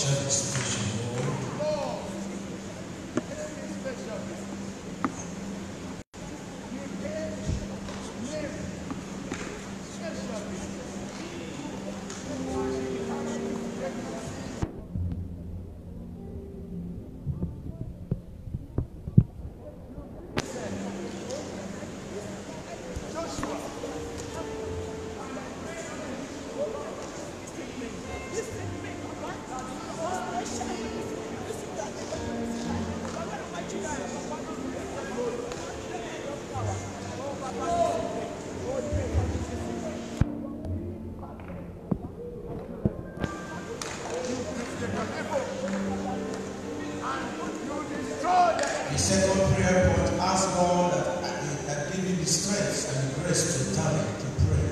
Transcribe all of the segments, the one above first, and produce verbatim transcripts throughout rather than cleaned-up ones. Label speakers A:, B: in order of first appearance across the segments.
A: The second prayer point, ask God that, that give you the strength and the grace to tarry to pray.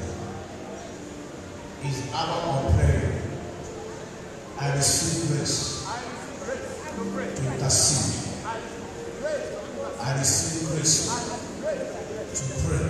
A: Is hour of prayer. I receive grace to intercede. I receive grace to pray.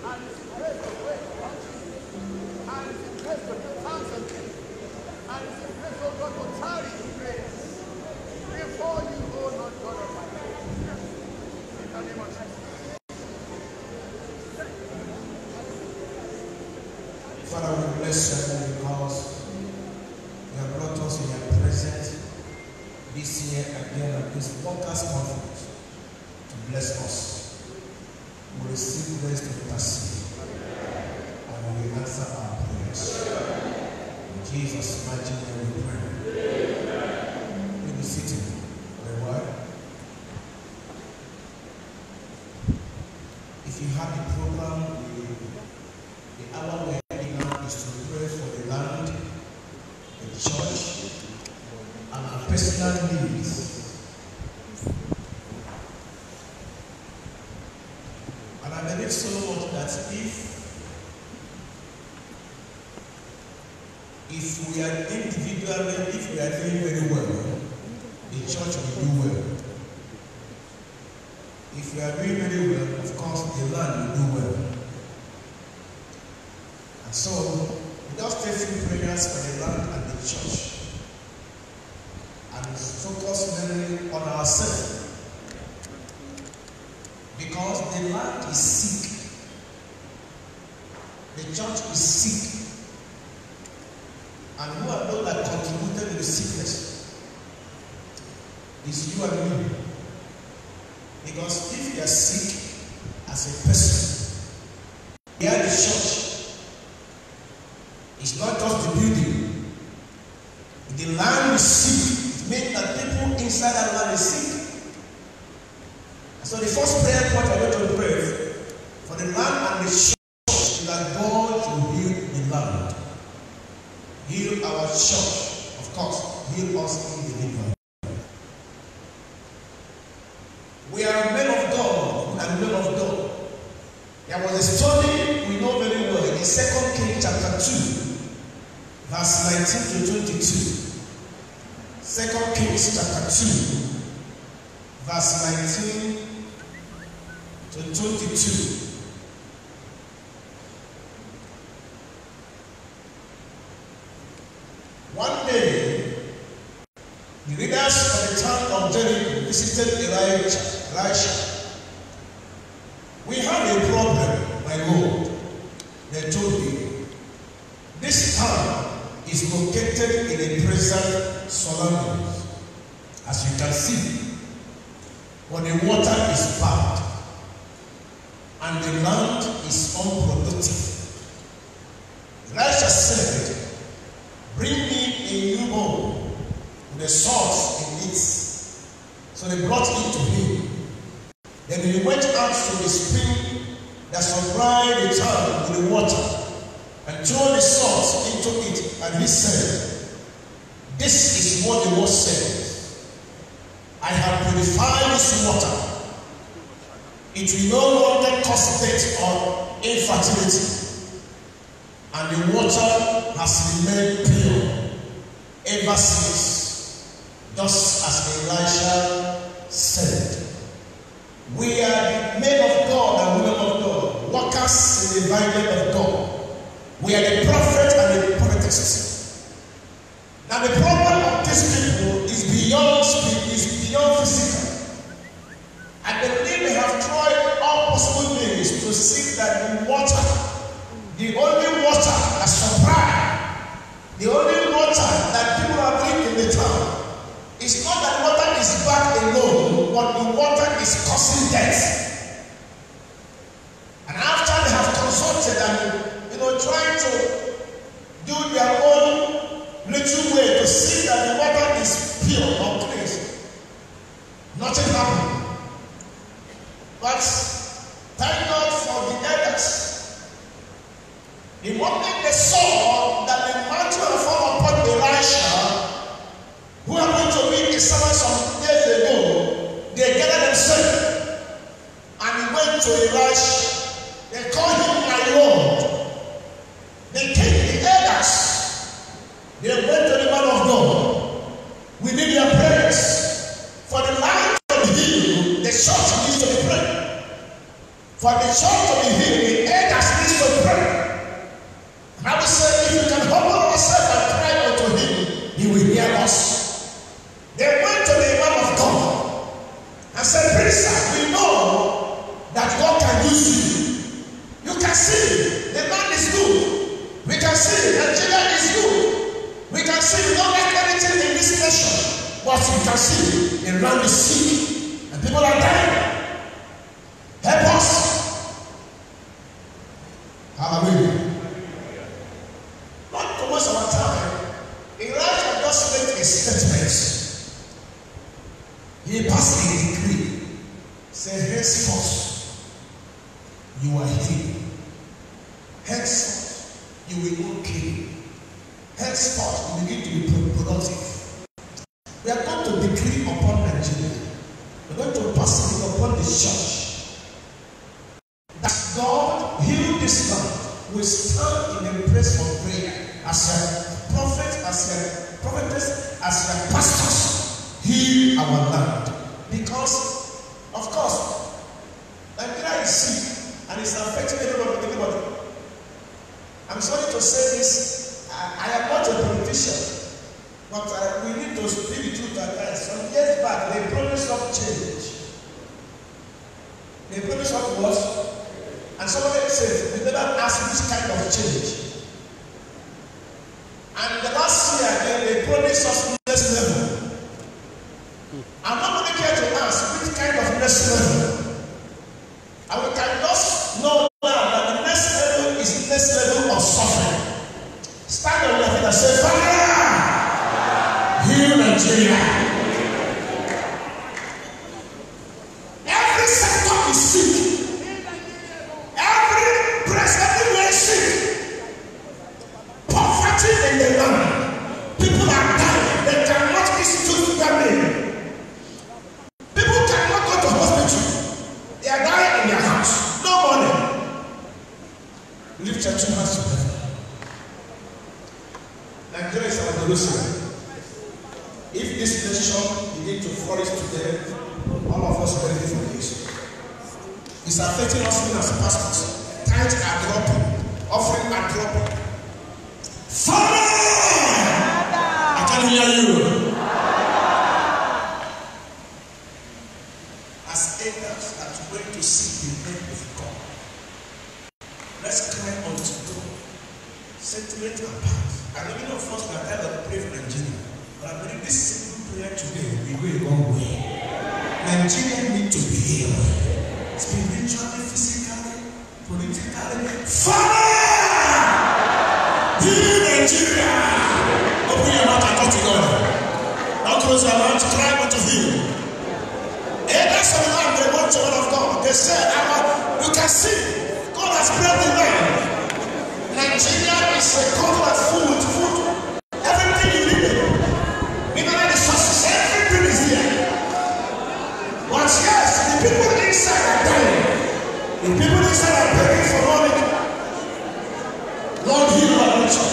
A: Father, we bless you because you have brought us in your presence this year again at this workers' conference to bless us. We receive grace to intercede and we will answer our prayers. In Jesus' mighty name we pray. You be seated for a while. If you have the program, the, the hour where is to pray for the land, the church, and our personal needs. And I believe so much that if if we are individually, if we are doing very well, the church will do well. If we are doing very well, of course, the land will do well. And so, we just take few prayers for the land and the church and focus mainly on ourselves, because the land is sick, the church is sick, and who are those that contributed to the sickness? It's you and me. Because if you are sick as a person, we are the church. It's not just the building. The land is sick. It means that people inside that land is sick. And so the first prayer point I'm going to pray for the land and the church is that God will heal the land. Heal our church, of course. Heal us individually. We are men of God and men of God. There was a story we know very well in Second Kings chapter two. Verse nineteen to twenty-two. Second Kings chapter two. Verse nineteen to twenty-two. One day, the leaders of the town of Jericho visited Elijah. Elisha. We have a problem, my Lord. They told me, this town is located in a present surroundings, as you can see, but the water is bad and the land is unproductive. Elisha said, bring me a new bowl with a salt in it. So they brought it to him. Then he went out to the spring that surrounded the town with the water, and threw the salt into it, and he said, this is what the Lord said, I have purified this water. It will no longer cause death or infertility, and the water has remained pure ever since, just as Elisha said. We are the men of God and women of God, workers in the vineyard of God. We are the prophet and the prophetess. Now the problem of these people that the water, the only water that supply, the only water that people are drinking in the town, it's not that water is bad alone, but the water is causing death. And after they have consulted and, you know, trying to do their own little way to see that the water is pure or clean, nothing happened. But thank God for the elders. The moment they saw that the mantle had fallen upon Elisha, who happened to be a servant some days ago, they gathered themselves and went to Elisha. They called him my Lord. They came, the elders, they went to the man of God. We need your prayers. For the light to be healed, the church needs to be prayed. For the church to be healed, the elders need to pray. And I will say, if you can humble yourself and cry unto him, he will hear us. They went to the man of God and said, Prince, we know that God can use you. You can see the man is good. We can see Nigeria is good. We can see we don't like anything in this nation. But we can see the land is sick and people are dying. Help us. Hallelujah. Not to waste our time. Elijah just made a statement. He passed a decree. Say, henceforth, you are healed. Henceforth, you will not kill. Henceforth, you begin to be productive. We are going to decree upon Nigeria. We are going to pass it upon the church. That God heal this land. We stand in the place of prayer as a prophet, as a prophetess, as a pastors. Heal our land. Because, of course, Nigeria is sick and it's affecting everybody. everybody. I'm sorry to say this, I, I am not a politician, but uh, we need to speak the truth at times. Some years back, they promised us change. They promised us what? And somebody said, we never asked which kind of change. And the last year, they, they promised us next level. I'm not going to care to ask which kind of next level. And we can just know now that the next level is the next level of suffering. Stand on your feet and say, Father, heal Nigeria. Every sector is sick. Every president is sick. Poverty in the land. People are dying. They cannot institute family. Lift your two hands together. Nigeria is our Jerusalem. If this nation begin to flourish today, all of us are ready for this. It's affecting us even as pastors. Tithes are dropping, offering are dropping. Father! I can hear you. As elders that went to seek the name of God, let's cry unto God. Sentiment apart. And even of us that kind of pray for Nigeria. But I believe this simple prayer today will go a long way. Nigeria need to be healed. Spiritually, physically, politically. Father! Heal Nigeria! Open your mouth and talk to God. Now close your mouth, cry unto him. Elders of the land, they want the word of God. They said, you can see. God has blessed the land. Nigeria is a country of food, food. Everything you need. Mineral resources, everything is here. But yes, the people inside are dying. The people inside are begging for money. Lord, heal our nation.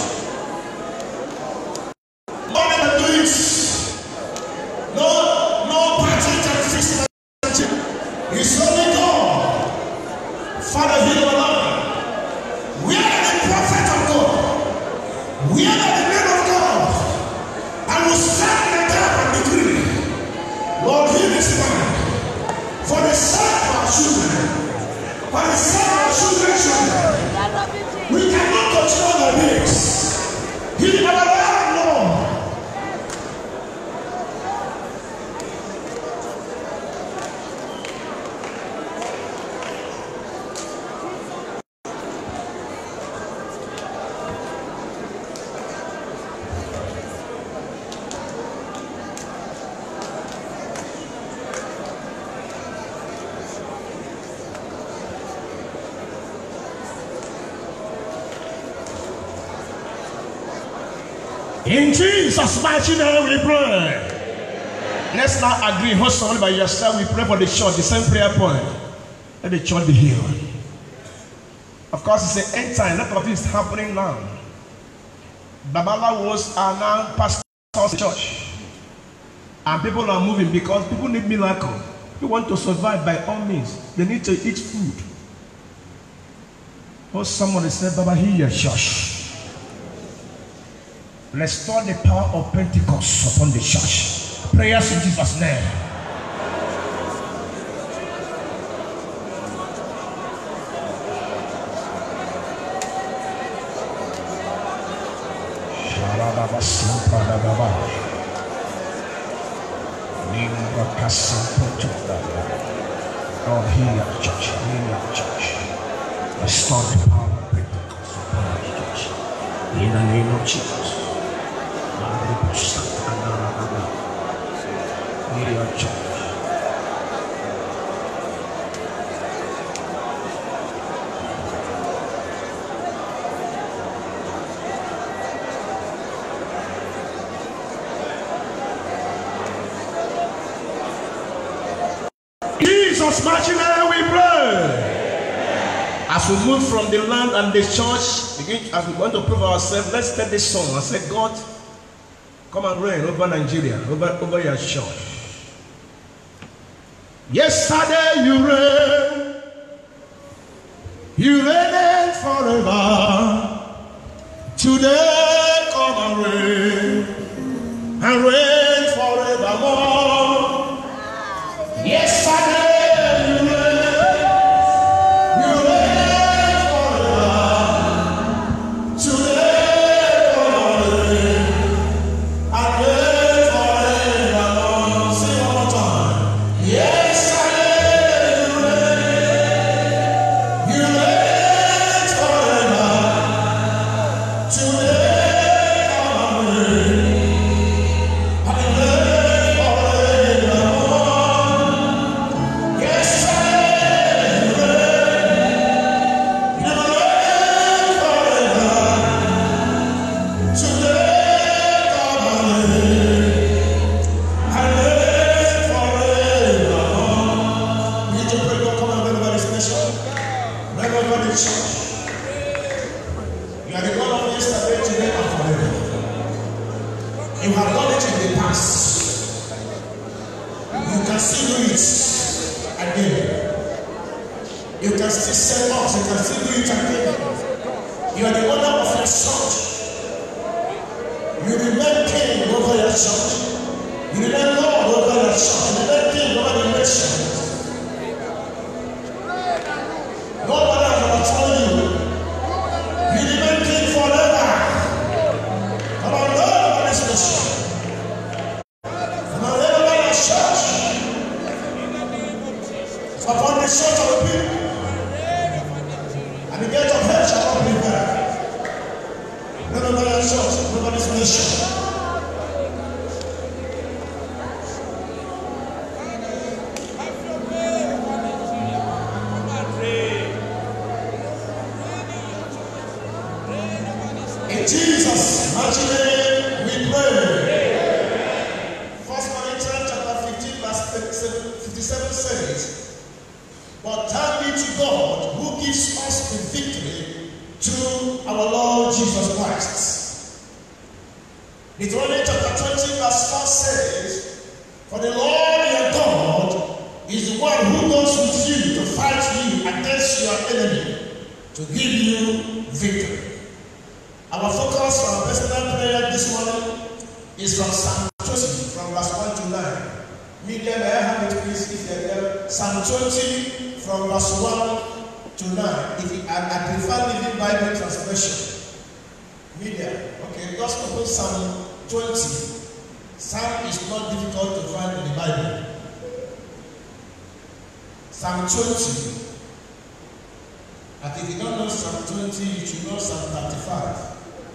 A: Lord, never do it. No, no party can fix Nigeria. It's only God. Father, heal our land. We are the prophet of God. We are the men of God. And we stand in the gap and decree. Lord, heal this land. For the sake of our children. For the sake of our children's We cannot continue like this. He our Lord. In Jesus' mighty name we pray. Let's now agree. Hold someone by yourself. We pray for the church. The same prayer point. Let the church be healed. Of course, it's the end time. A lot of it is happening now. Babalawos are now pastors of the church. And people are moving because people need miracle. People want to survive by all means. They need to eat food. Or somebody said, Baba, hear your church. Restore the power of Pentecost upon the church. Prayers in Jesus' name. Oh, heal your church, heal your church. Restore the power of Pentecost upon the church. In the name of Jesus. Heal your church. Jesus' mighty name we pray. As we move from the land and the church, begin, as we want to prove ourselves, let's take this song and say, God, come and reign over Nigeria, over, over your church. Yesterday you reigned, you reigned forever. Today come and reign, and reign forevermore. Yesterday. tonight, if you, I, I prefer Living Bible translation. Media. Okay, just open Psalm twenty. Psalm is not difficult to find in the Bible. Psalm twenty. And if you don't know Psalm twenty, you should know Psalm thirty-five.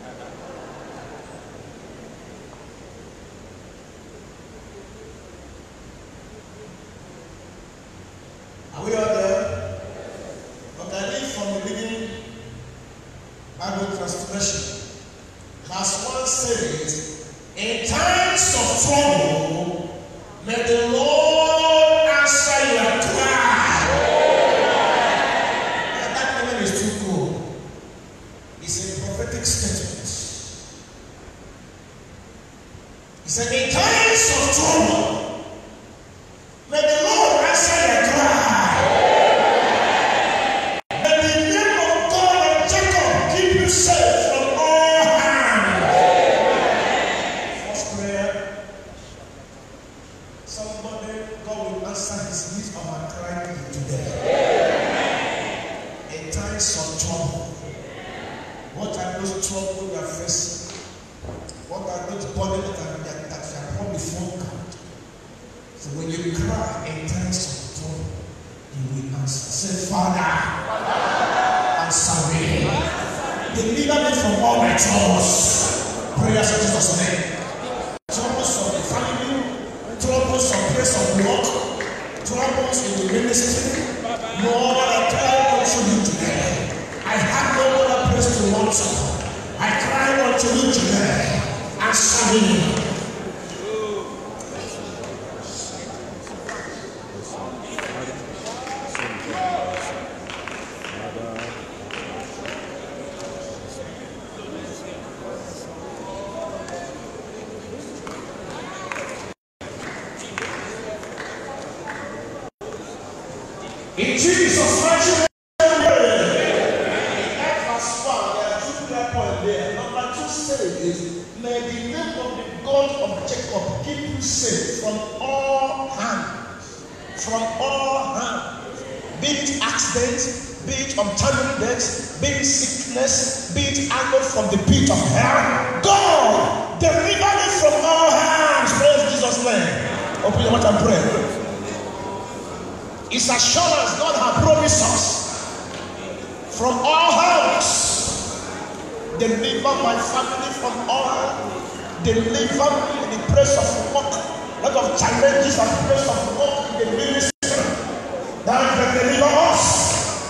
A: Are we all there? But I read from the Living Bible translation. Verse one says, in times of trouble, may the Lord answer your cry. And that moment is too cool. It's a prophetic statement. He said, in times of trouble, may the Lord answer your cry. In Jesus' mighty name, that verse one, there are two clear points there. Number two says, may the name of the God of Jacob keep you safe from all harm. From all harm. Be it accident, be it untimely death, be it sickness, be it anger from the pit of hell. God, deliver me from all harm. Praise Jesus' name. Open your mouth and pray. It's assurance God has promised us from all harms. Deliver my family from all harm. Deliver me in the place of work. A lot of challenges and place of work in the ministry. That can deliver us.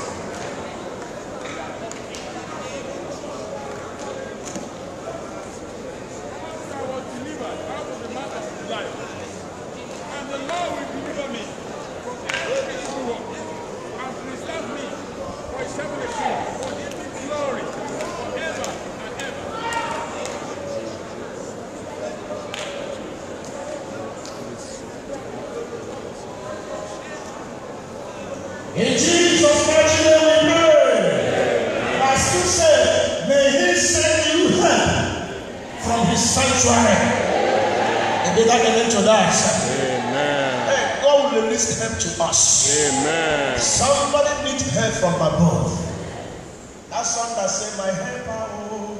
A: In Jesus' mighty name we pray. As you said, may He send you help from His sanctuary. And they got an to that. Amen. Hey, God will release help to us. Amen. Somebody needs help from above. That song that said, my helper, oh,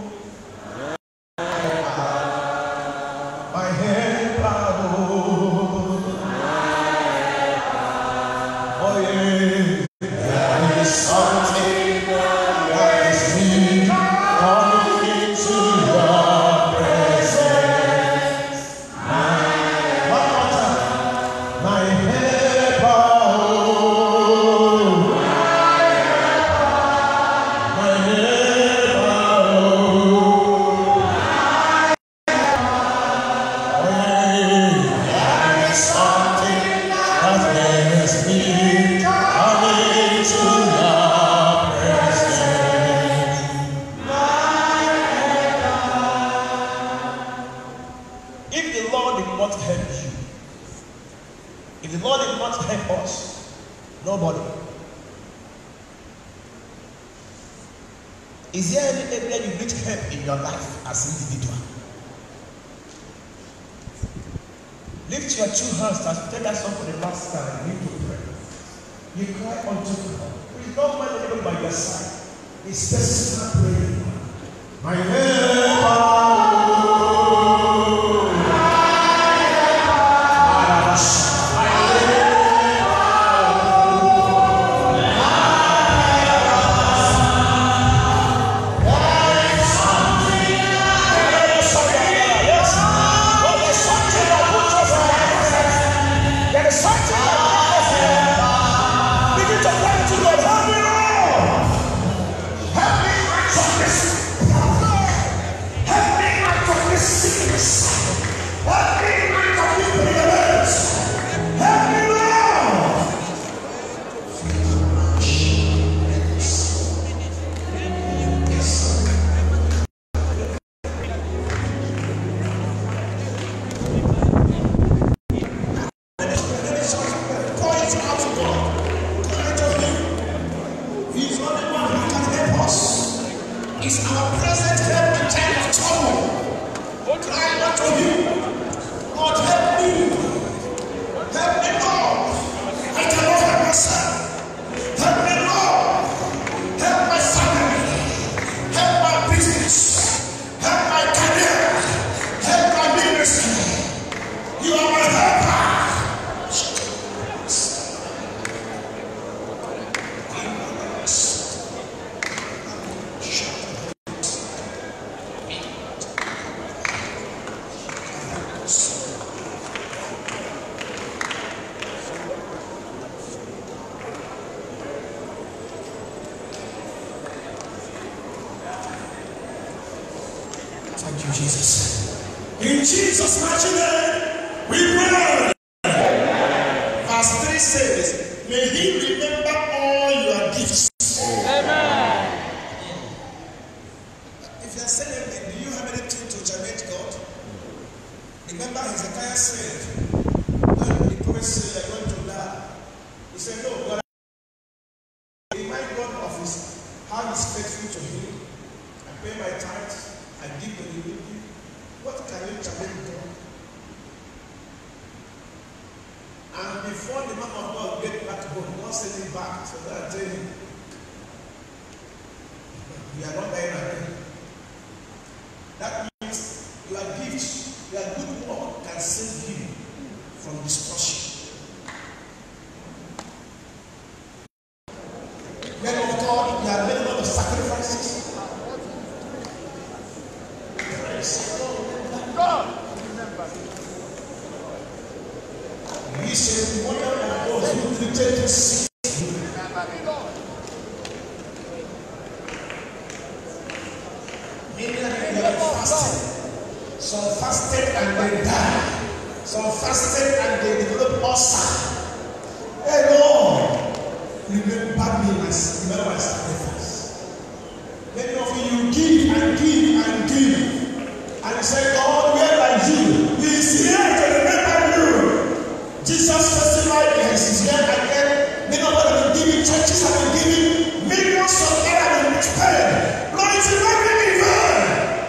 A: my helper, oh, oh yeah. Something that is me coming into your presence. My, my helper, oh, my helper, oh, there is something that is me coming to help you. If the Lord did not help us, nobody. Is there any area you need help in your life as an individual? Lift your two hands and tell us for the last time. You need to pray. You cry unto God. Please don't mind the anybody by your side. It's personal prayer. My helper. Thank you, Jesus. In Jesus' mighty name, we pray. Verse three says, may He remember all your gifts. Amen. If you are saying anything, do you have anything to challenge God? Remember, Hezekiah said, when the prophet said, "You're going to die," he said, "No, God, remind God of His how He's faithful to Him. I pay my tithes. I give the religion. What can you challenge God?" And before the man of God get back home, God sent him back. So that I tell you, we are not dying again. That means your gift, your good work can save you from destruction. Men of God, we are made of sacrifices. God, remember. He said, "One of those who pretend to see." Many are fasting. Some fasted and they died. Some fasted and they developed ulcer. Hey Lord, remember me, remember my sacrifice. Many of you give and give and give. And he said, "God, where are you? He is here to remember you." Jesus testified, yes, he's here again. Many of us have been giving, churches have been giving, millions of naira have been paid. Lord, it's not really fair.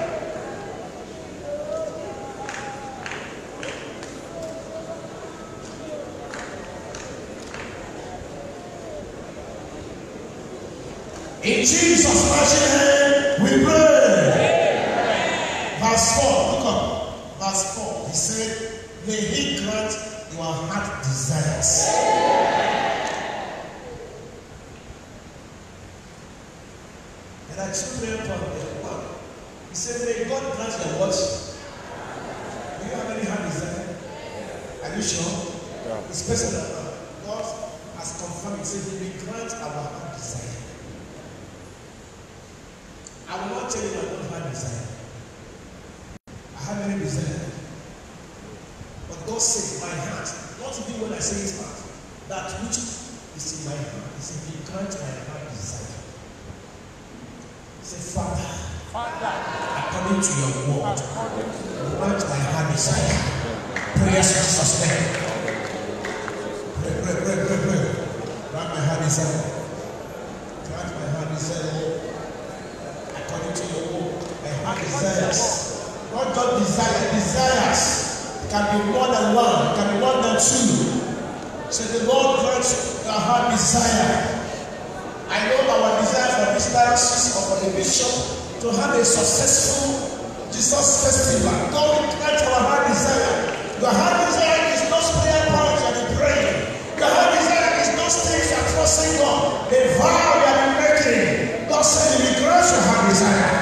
A: In Jesus' mighty name, we pray. Verse four, look up. Verse four, he said, may He grant your heart desires. And I took prayer point there. One, he said, may God grant your what? Do you have any heart desire? Are you sure? Yeah. It's personal. God has confirmed. He said, He will grant our heart desire. I will not tell you my own heart desire. I have many desires. But God said, my heart, not even when I say His heart, that which is in my heart, He said, He grant my heart desire. He said, Father, Father, according to your word, grant my heart desire. Prayers in Jesus' name. Pray, pray, pray, pray, pray. Grant my heart desire. Grant my heart desire. According to your word, my heart desires. Not just desire, desires. It can be more than one, it can be more than two. So the Lord grants your heart desire. I know our desire. diocese or for a bishop to have a successful Jesus festival. God will grant our heart desire. Your heart desire is not prayer point you are praying. Your heart desire is not things you are trusting God. The vow you are making. God said He will grant your heart desire.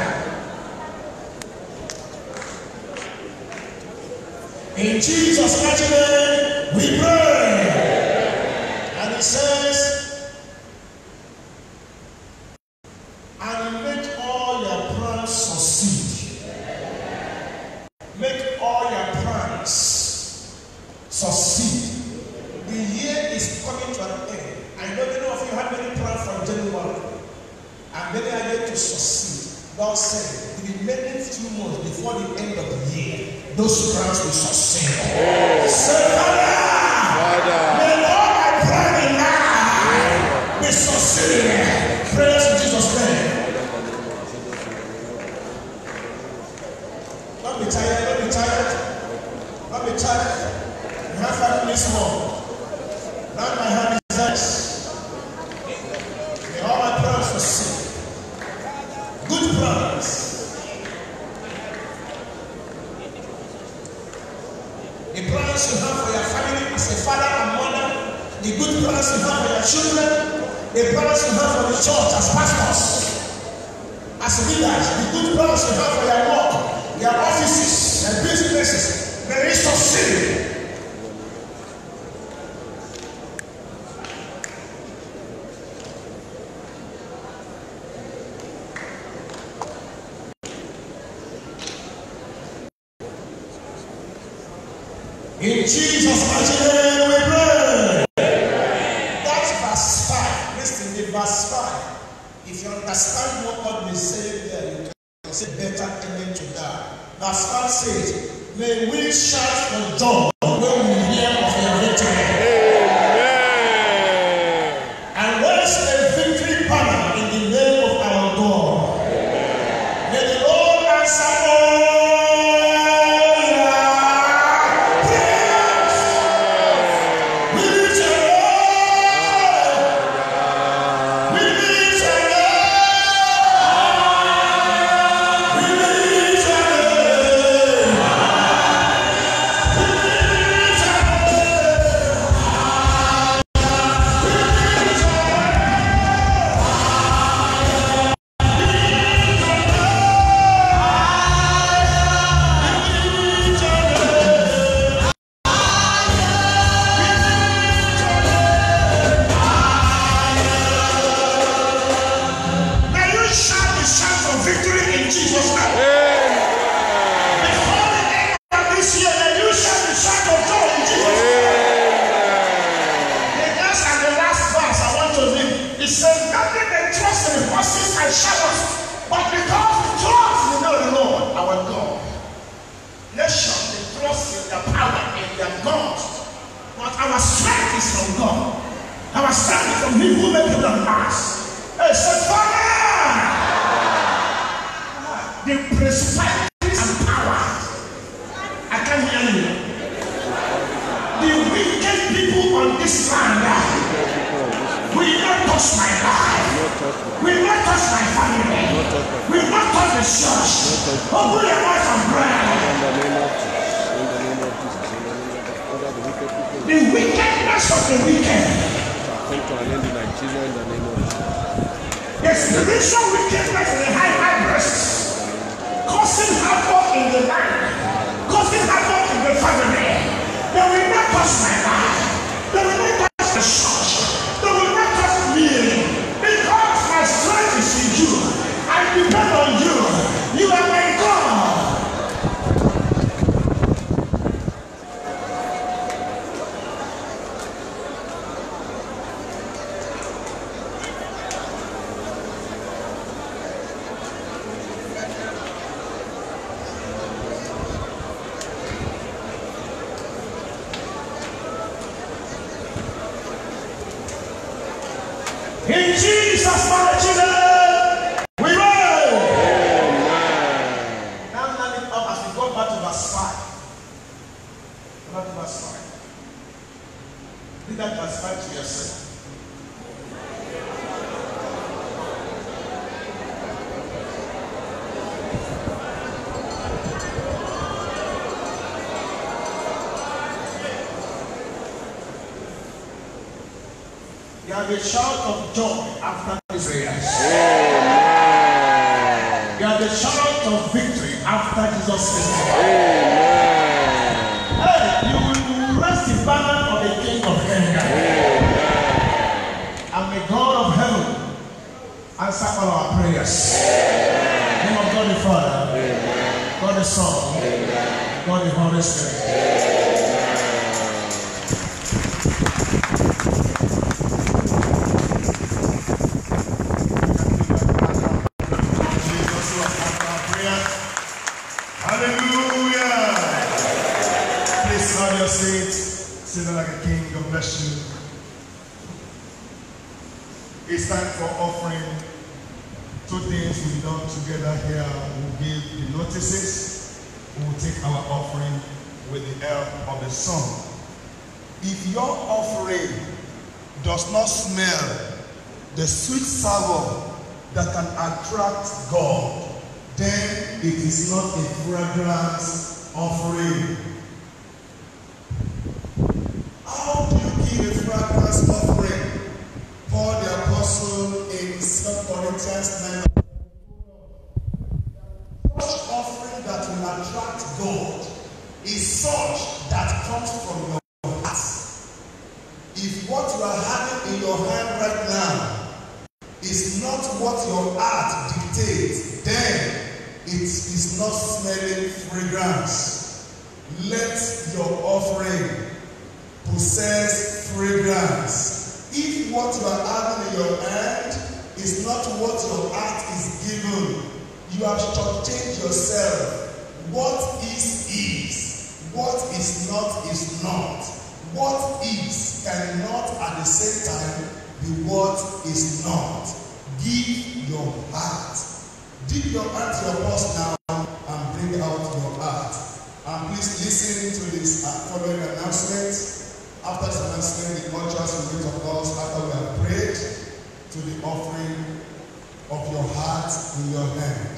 A: In Jesus' mighty name, we pray. And He says, and make all your plans succeed. Make all your plans succeed. The year is coming to an end. I know many of you have many plans from January, and many are yet to succeed. God said, the remaining few months before the end of the year, those plans will succeed. Oh. Say, Father, may all my planning now be succeeded. Praise in Jesus' name. Don't be tired, don't be tired. Don't be tired. You have five minutes more. Now my hand is nice. May all my plans succeed. Good plans. The plans you have for your family as a father and mother, the good plans you have for your children, the plans you have for the church as pastors, as leaders, the good plans you have for your work, your offices, your businesses, may it succeed. In Jesus' mighty name we pray. That's verse five. Listen to verse five. If you understand what God may say there, you can say better amen to that. Verse five says, may we shout for joy when we hear of your victory. Amen. And raise a victory banner in the name of our God. Amen. May the Lord answer all. be a shout of joy after this prayer. There will be a shout of victory after Jesus' name. Hey, you will rest the banner of the King of Kenya. And may God of heaven answer all our prayers. In the name of God the Father, God the Son, God the Holy Spirit.
B: Sit like a king. God bless you. It's time for offering. Two things we've done together here. We'll give the notices. We'll take our offering with the help of the song. If your offering does not smell the sweet savour that can attract God, then it is not a fragrance offering. How do you give a fragrance offering? Paul the Apostle in Second Corinthians nine. Such offering that will attract God is such that comes from your heart. If what you are having in your hand right now is not what your heart dictates, then it is not smelling fragrance. Let your offering possess fragrance. If what you are having in your hand is not what your heart is given, you have shortchanged yourself. What is is, what is not is not. What is cannot at the same time be what is not. Give your heart. Dip your hand to your purse now and bring out your heart. And please listen to this following announcement. After this announcement, the ushers will wait on us after we have prayed to the offering of your heart in your hand.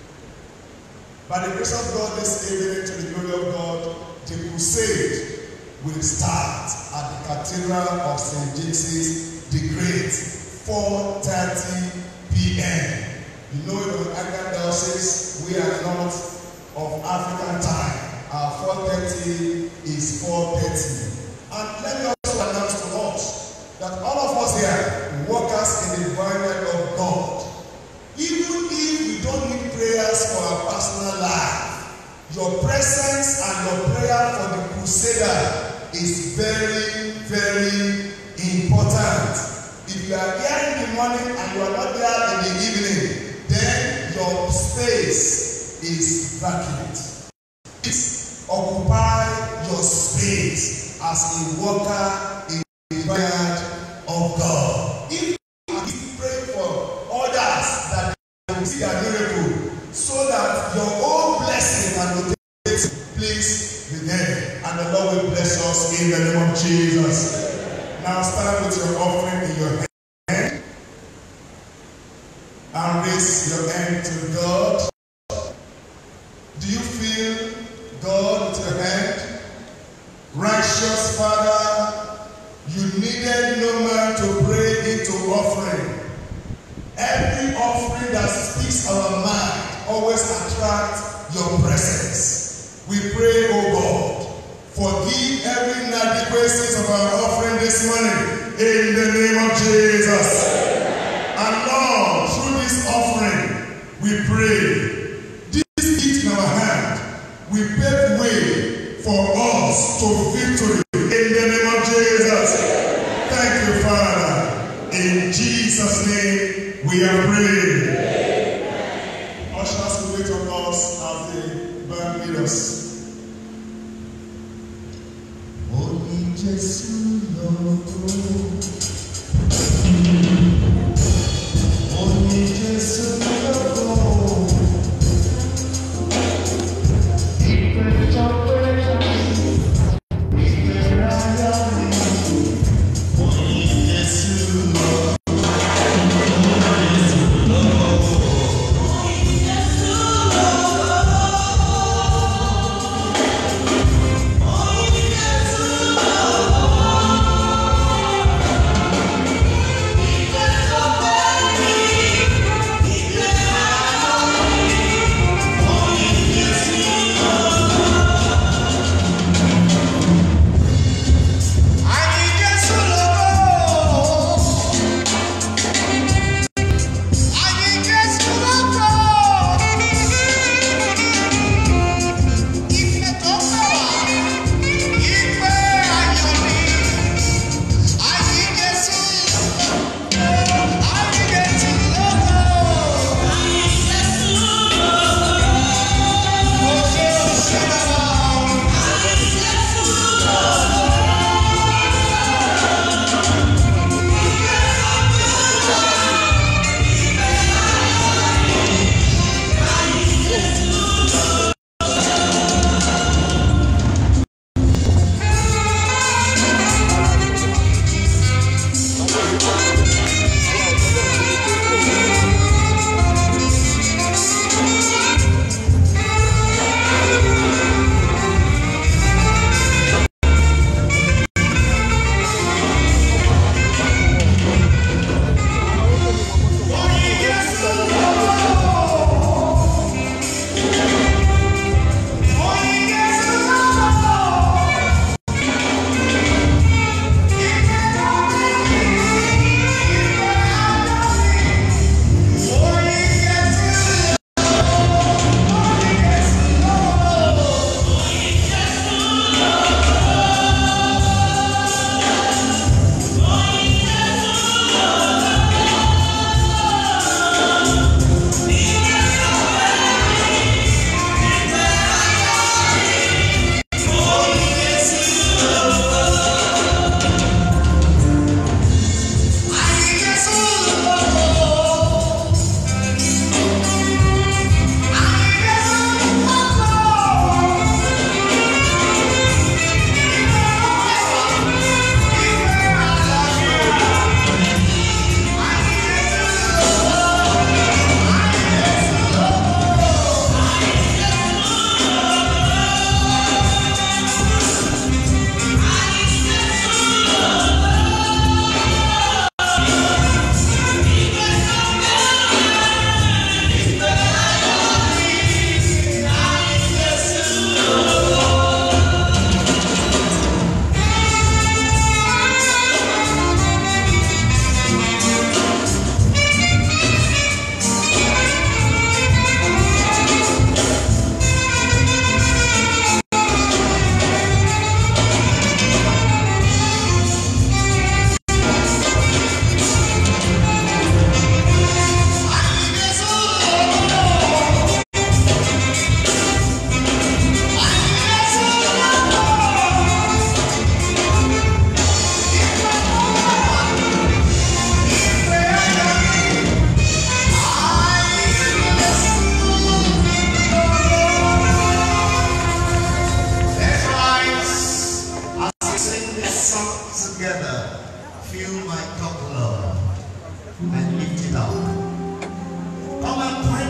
B: By the grace of God this evening, to the glory of God, the crusade will start at the Cathedral of Saint Jesus the Great, four thirty p m You know, in the Anglican Diocese, we are not of African time. Our four thirty is four thirty. And let me also announce to us that all of us here, workers in the vineyard of God, even if we don't need prayers for our personal life, your presence and your prayer for the crusader is very, very important. If you are here in the morning and you are not there in the evening, then your space is vacant. Please occupy your space as a worker in the vineyard of God. If you pray for others that they will see their miracle, so that your own blessing can rotate, please be there. And the Lord will bless us in the name of Jesus. Now stand with your offering in your hand and raise your hand to God. Do you feel God with your hand? Righteous Father, you needed no man to pray into offering. Every offering that speaks our mind always attracts your presence. We pray, O God, forgive every inadequacies of our offering this morning in the name of Jesus. And Lord, through this offering, we pray, this gift in our hand, we pave way for us to victory in the name of Jesus. Thank you, Father. In Jesus' name we are praying. Ushers will wait on us as the band lead us. Only Jesus knows. Only Jesus knows.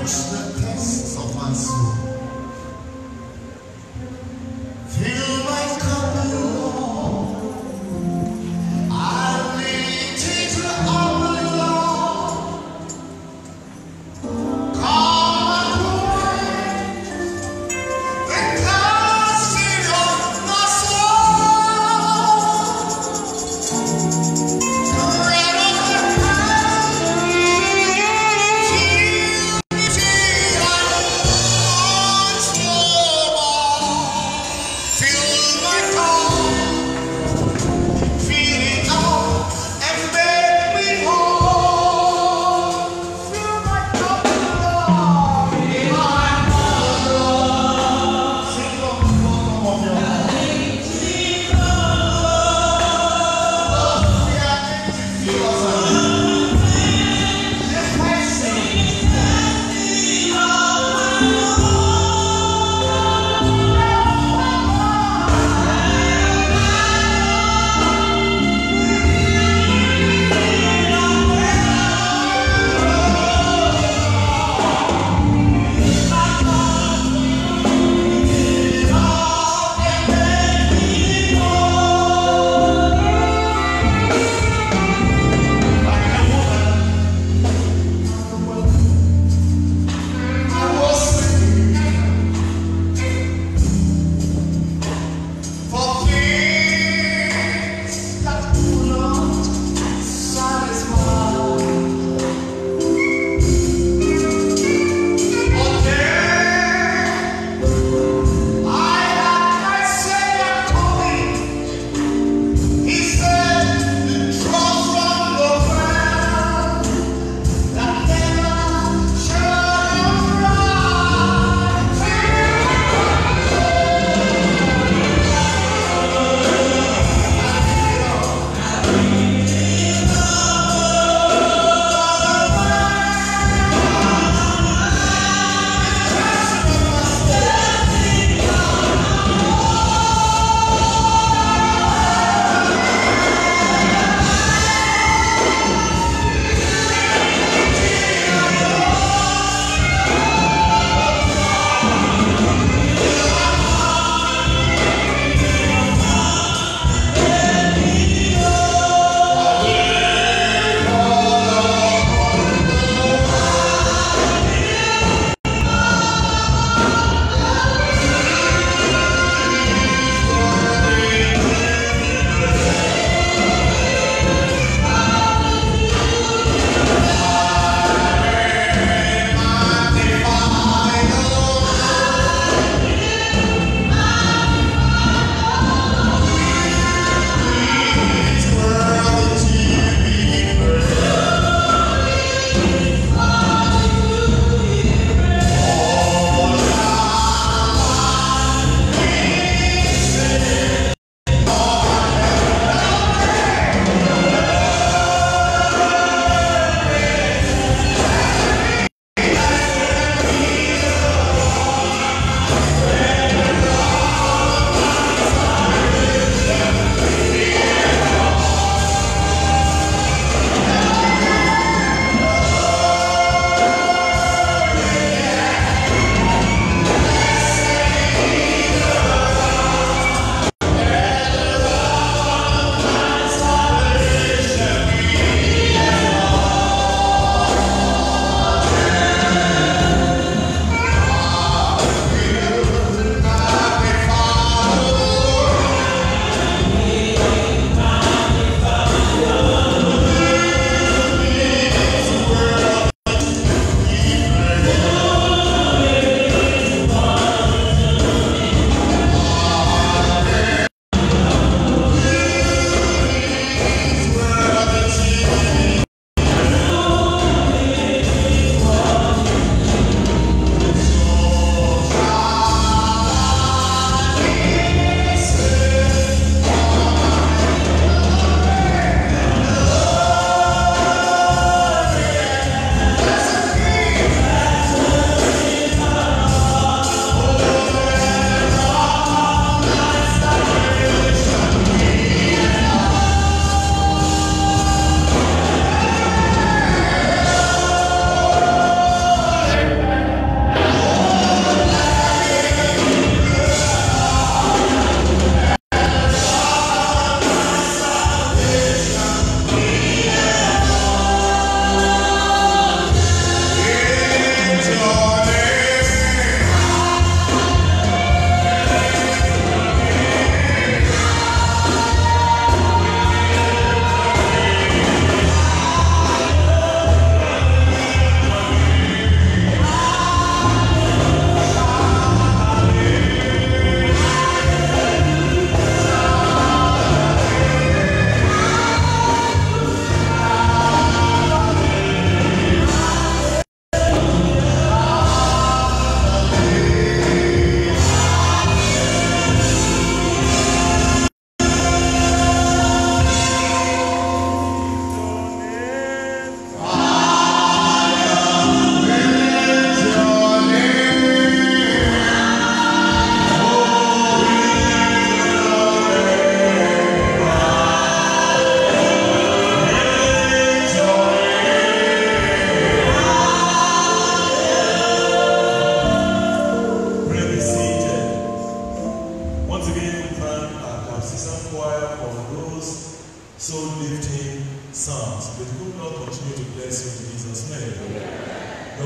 B: quench the thirst of my soul. Fill my cup, Lord. I lift it up, Lord. Come and quench the thirsting of my soul. Bread of the power, fill me, Jesus.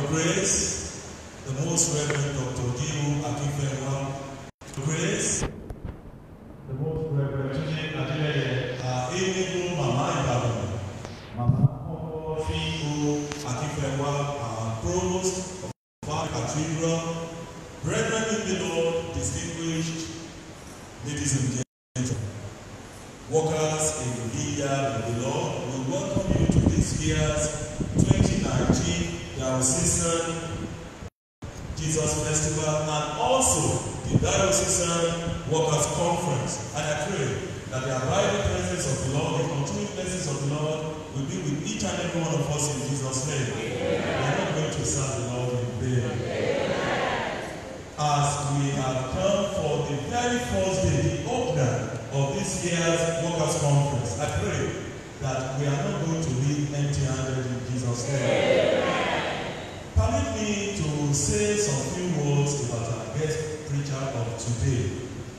C: grace, the Most Reverend Doctor Dio Akifenwa. Your grace, the Most Reverend Tunde Adeleye, our amiable Mama Ibadan, Mama Koko Figo Akifenwa, our Provost of our Cathedral, Brethren in the Lord, distinguished ladies and gentlemen, workers in the vineyard in the Lord, we welcome you to this year's twenty nineteen Diocesan Jesus Festival and also the Diocesan Workers Conference. And I pray that the abiding presence of the Lord, the continuing presence of the Lord will be with each and every one of us in Jesus' name. We are not going to serve the Lord in vain. As we have come for the very first day, the opener of this year's Workers Conference, I pray that we are not going to leave empty-handed in Jesus' name. Permit me to say some few words about our guest preacher of today.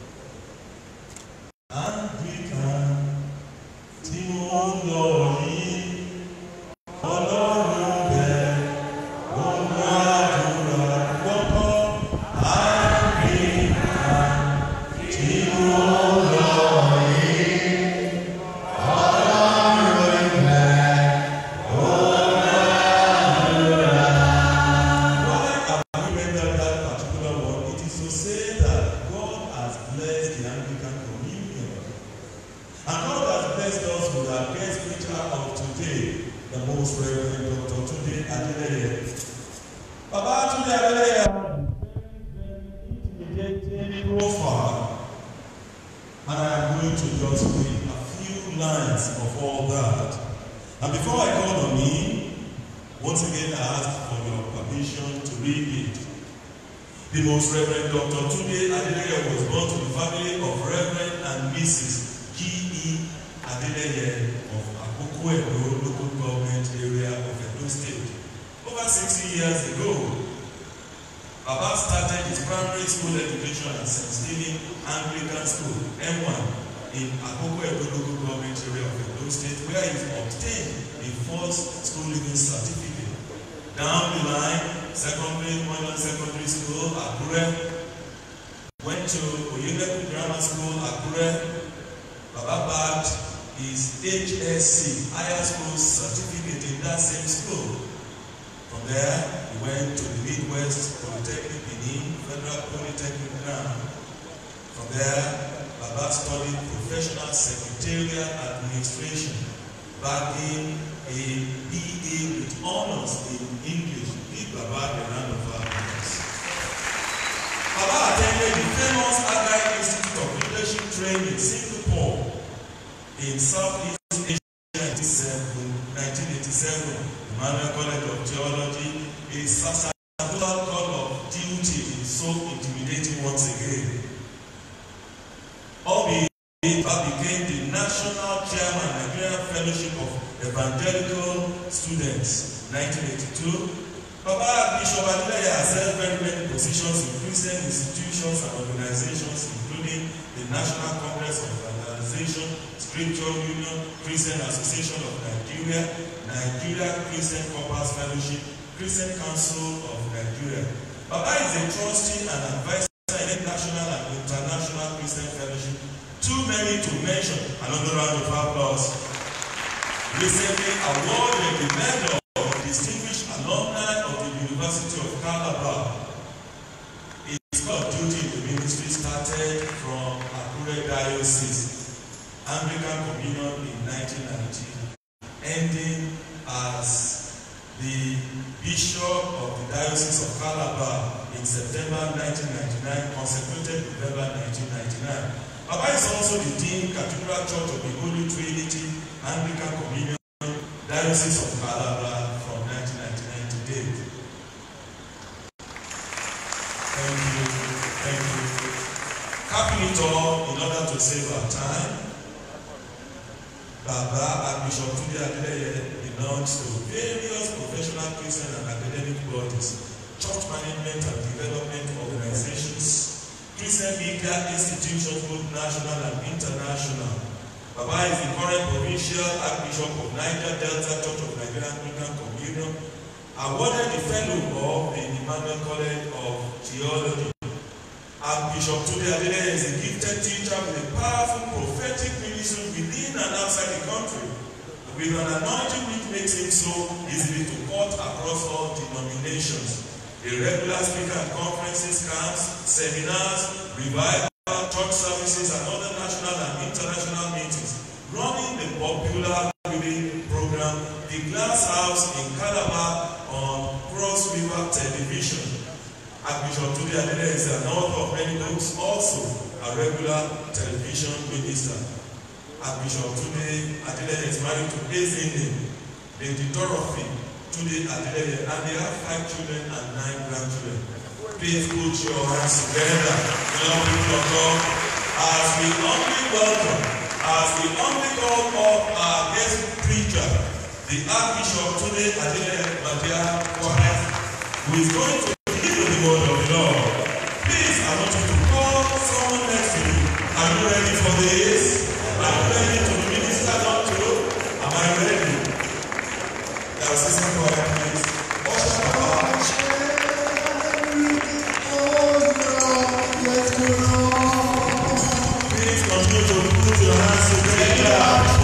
C: Anglican Timothy Baba is the current provincial Archbishop of Niger Delta Church of Nigeria Anglican Communion, awarded the fellow Archbishop Tunde Adeleye is a gifted teacher with a powerful prophetic ministry within and outside the country, with an anointing which makes him so easily to cut across all denominations. A regular speaker at conferences, camps, seminars, revival, church services, and other national and international meetings, running the popular reading program, The Glass House in Calabar on Cross River Television. Archbishop Tunde Adeleye is an author of many books, also a regular television minister. Archbishop Tunde Adeleye is married to Ezinne, Lady Dorothy Tunde Adeleye, and they have five children and nine grandchildren. Please put your hands together, beloved people of God, as we humbly welcome, as we humbly call up our guest preacher, the Archbishop Tunde Adeleye Madia Kwame, who is going to the word of the Lord. Please, I want you to call someone next to you. Are you ready for this? Are you ready to be ministered unto? Am I ready? Now, sister, go ahead, please. Usher Papa. Please continue to put your hands together.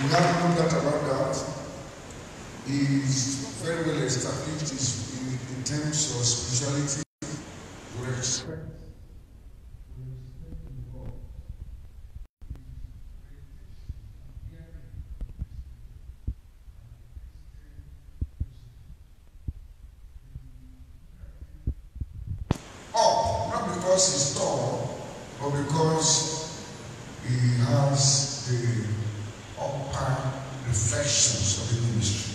B: We have no doubt about that. He is very well established in, in terms of spirituality. We respect. Up, not because he's tall, but because he has the upper reflections of the ministry.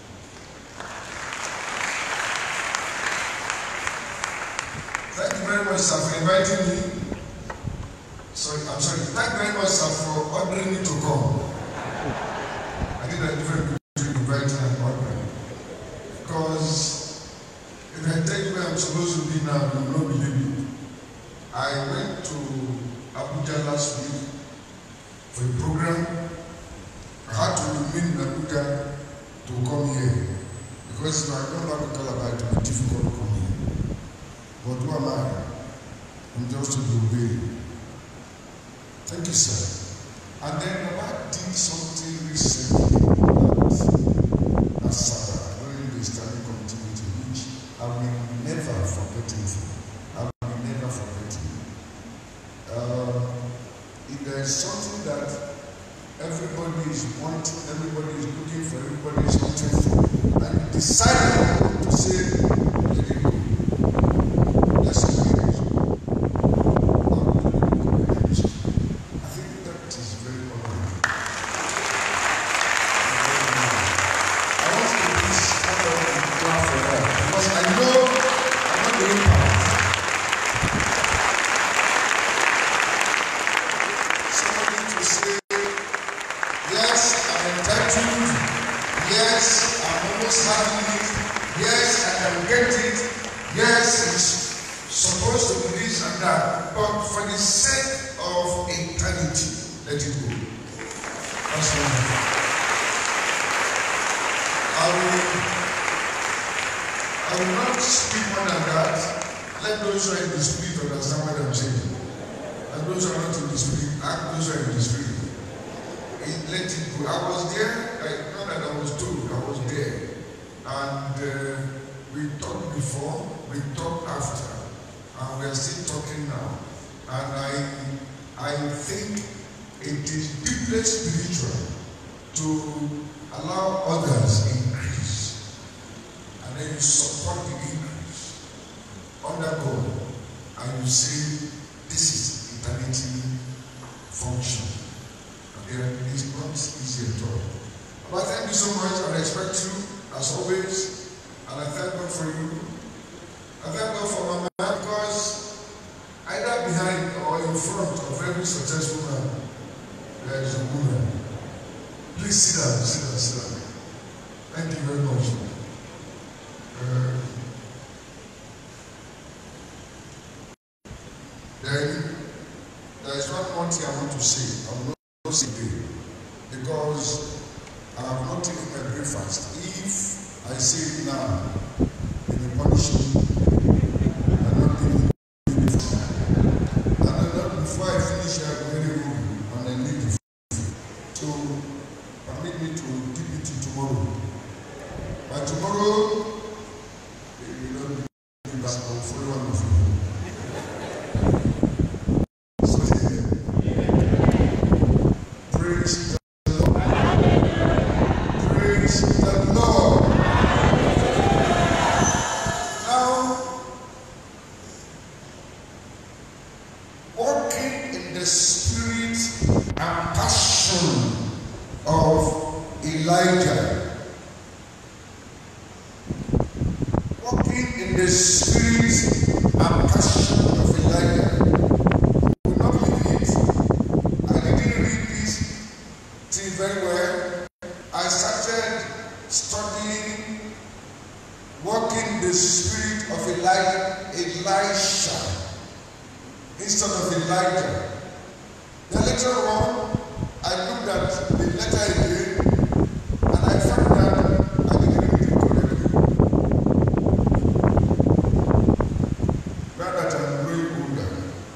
B: Thank you very much, sir, for inviting me. Sorry, I'm sorry. Thank you very much, sir, for ordering me to come. I did a different between inviting and ordering. Because if I tell you where I'm supposed to be now, you will not believe me. I went to Abuja last week for a program. I had to remain in Abuja to come here. Because if I come back to Calabar, it will be difficult to come here. But who am I? I'm just to obey. Thank you, sir. And then Baba did something recently at, at Sabah during the standing committee meeting, which I will never forget him for. I will never forget him. Uh, if there is something that everybody is wanting, everybody is looking for, everybody is wanting for, and he decided to say, let it go. Let's go.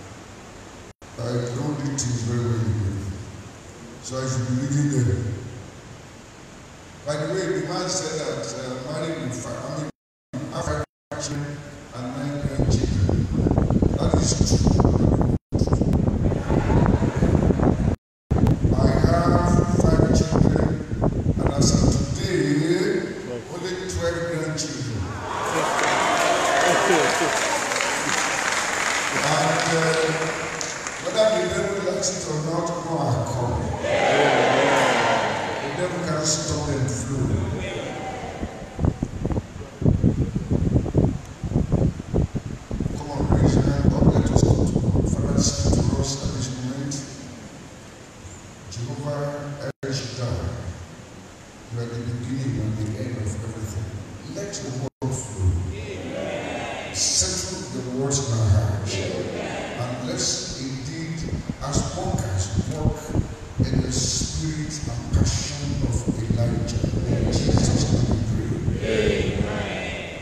D: So I should be reading them.
B: By the way, the man said that uh, married with five, I mean, five children and nine grandchildren. That is true. I have five children, and as of today, only twelve grandchildren. And uh, whether the devil likes it or not, no, I come. The devil can stop them flow. Come on, raise your hand up. Let us go to God. Father, speak to us at this moment. Jehovah El Shaddai, you are the beginning and the end of everything. Let your word flow. Settle the words in our hearts. And let's indeed, as workers, work in the spirit and passion of Elijah. In Jesus' name we pray. Amen.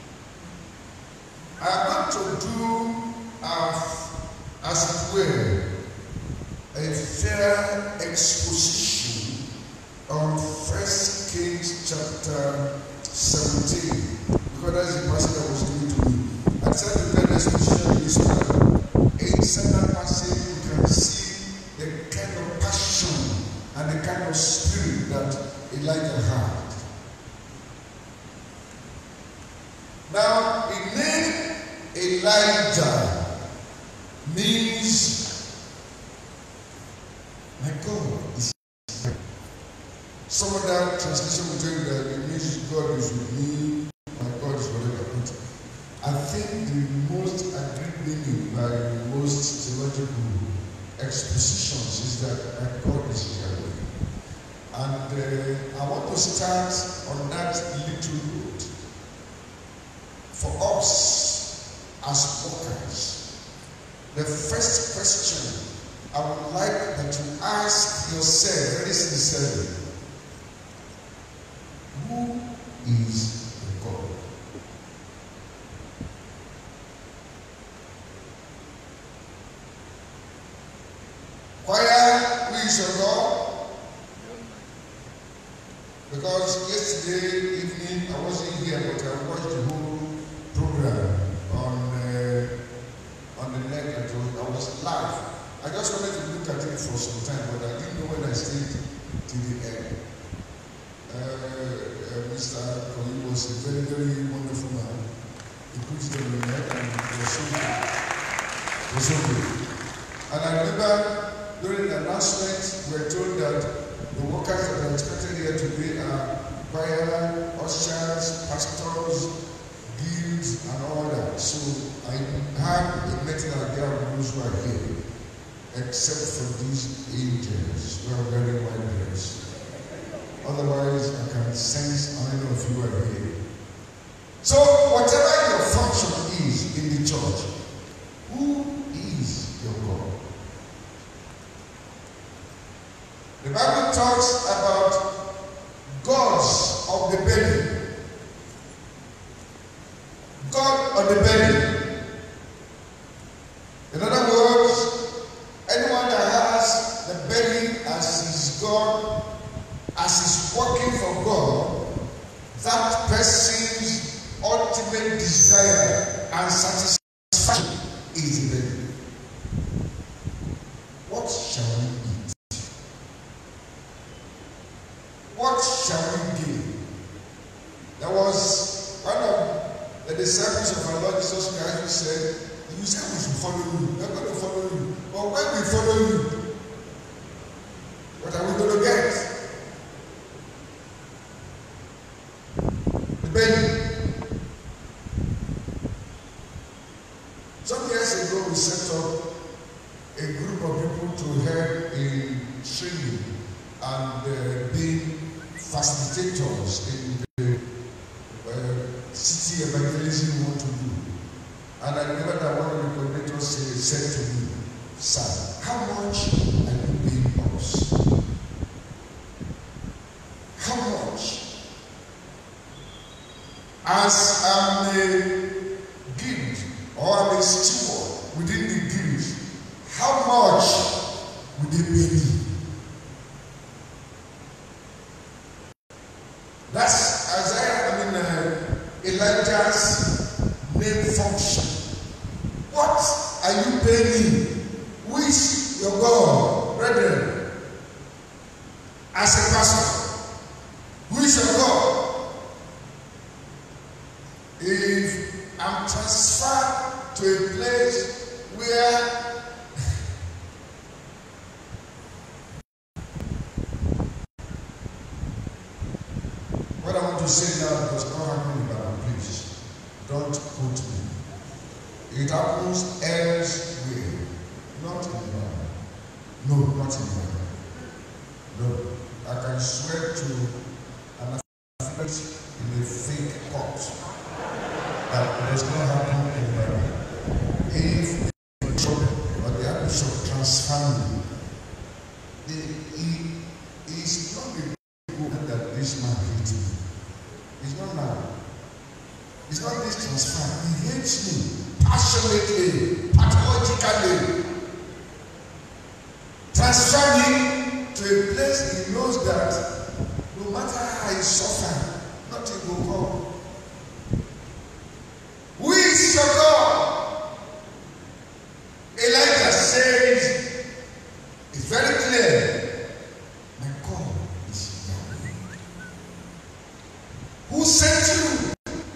B: I am going to do, uh, as it were, a fair exposition on First Kings chapter seventeen, because that's the passage that was given to me. I said the fair exposition is that inside that passage you can see the kind of passion and the kind of spirit that Elijah had. Now, the name Elijah means, my God is here. Some of that translation will tell you that it means God is with me, my God is whatever. But I think the most agreed meaning by most theological expositions is that my God is here. And uh, I want to start on that little road. For us as workers, the first question I would like that you ask yourself very sincerely: who is the God? Choir, who is your God? Because yesterday evening I wasn't here, but I watched the whole program on uh, on the net. I was live. I just wanted to look at it for some time, but I didn't know when I stayed till the end. Uh, uh, Mister Koli was a very, very wonderful man. He put it on the net and it was so good. It was so good. And I remember during the announcement, we were told that the workers that are expected here today are choir, ushers, pastors, guilds, and all that. So I have a better idea of those who are here, except for these angels who are wearing white dress. Otherwise, I can sense how many of you are here. So, whatever your function is in the church, who is your God? The Bible talks about gods of the belly. God of the belly. In other words, anyone that has the belly as his God, as he's working for God, that person's ultimate desire and satisfaction is the belly. What shall we eat? What shall we give? There was one of the disciples of our Lord Jesus Christ who said, "You say we should follow you. We're going to follow you. But when we follow you, what are we going to get?" The belly. Some years ago, we set up a group of people to help in training and uh, being facilitators in the uh, city evangelism we want to do. And I remember that one of the coordinators said to me, "Sir, how much are you paying us? How much? As I'm a guild or I'm a steward within the guild, how much would they pay me?" as a pastor, who is your God? If I'm transferred to a place where what I want to say now does not happen in Bible, please don't quote me. It happens elsewhere, not in the Bible. No, not in the Bible. No, I can swear to an affidavit in a fake court that does not happen in the Bible. If the bishop or the archbishop transfer me, he is not the people that this man hates me. It's not now. It's not this transfer. He hates me passionately, pathologically. Transfer me to a place he knows that no matter how he suffer, nothing will come. Who is your God? Elijah says, it's very clear, my God is Yahweh. Who sent you?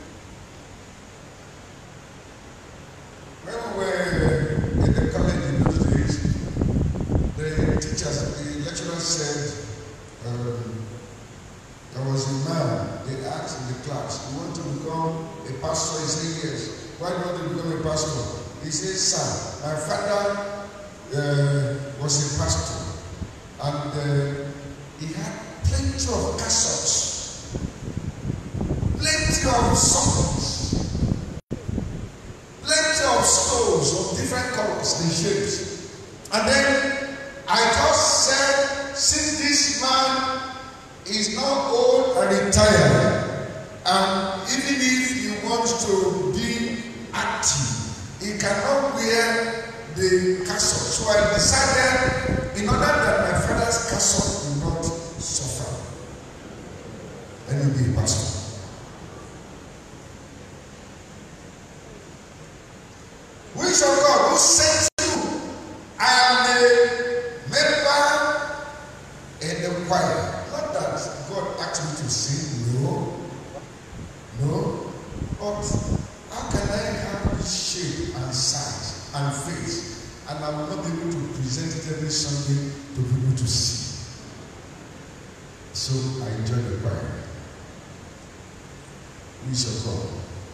B: When we were in the college in those days, the teachers, the lecturer said, um, there was a man, they asked in the class, you want to become a pastor? He said, yes. Why do you want to become a pastor? He said, sir, my father uh, was a pastor, and uh, he had plenty of cassops, plenty of sockets, plenty of stoves of different colors and shapes. And then I just said, since this man is now old and retired, and even if he wants to be active, he cannot wear the cassock. So I decided, in order that my father's cassock will not suffer, let me be a pastor. Who is your God? Who sent you? I am a member in the choir. Not that God asked me to sing, no. No. But how can I have this shape and size and face, and I will not be able to present it every Sunday to people to see? So I enjoy the choir. Who is your God?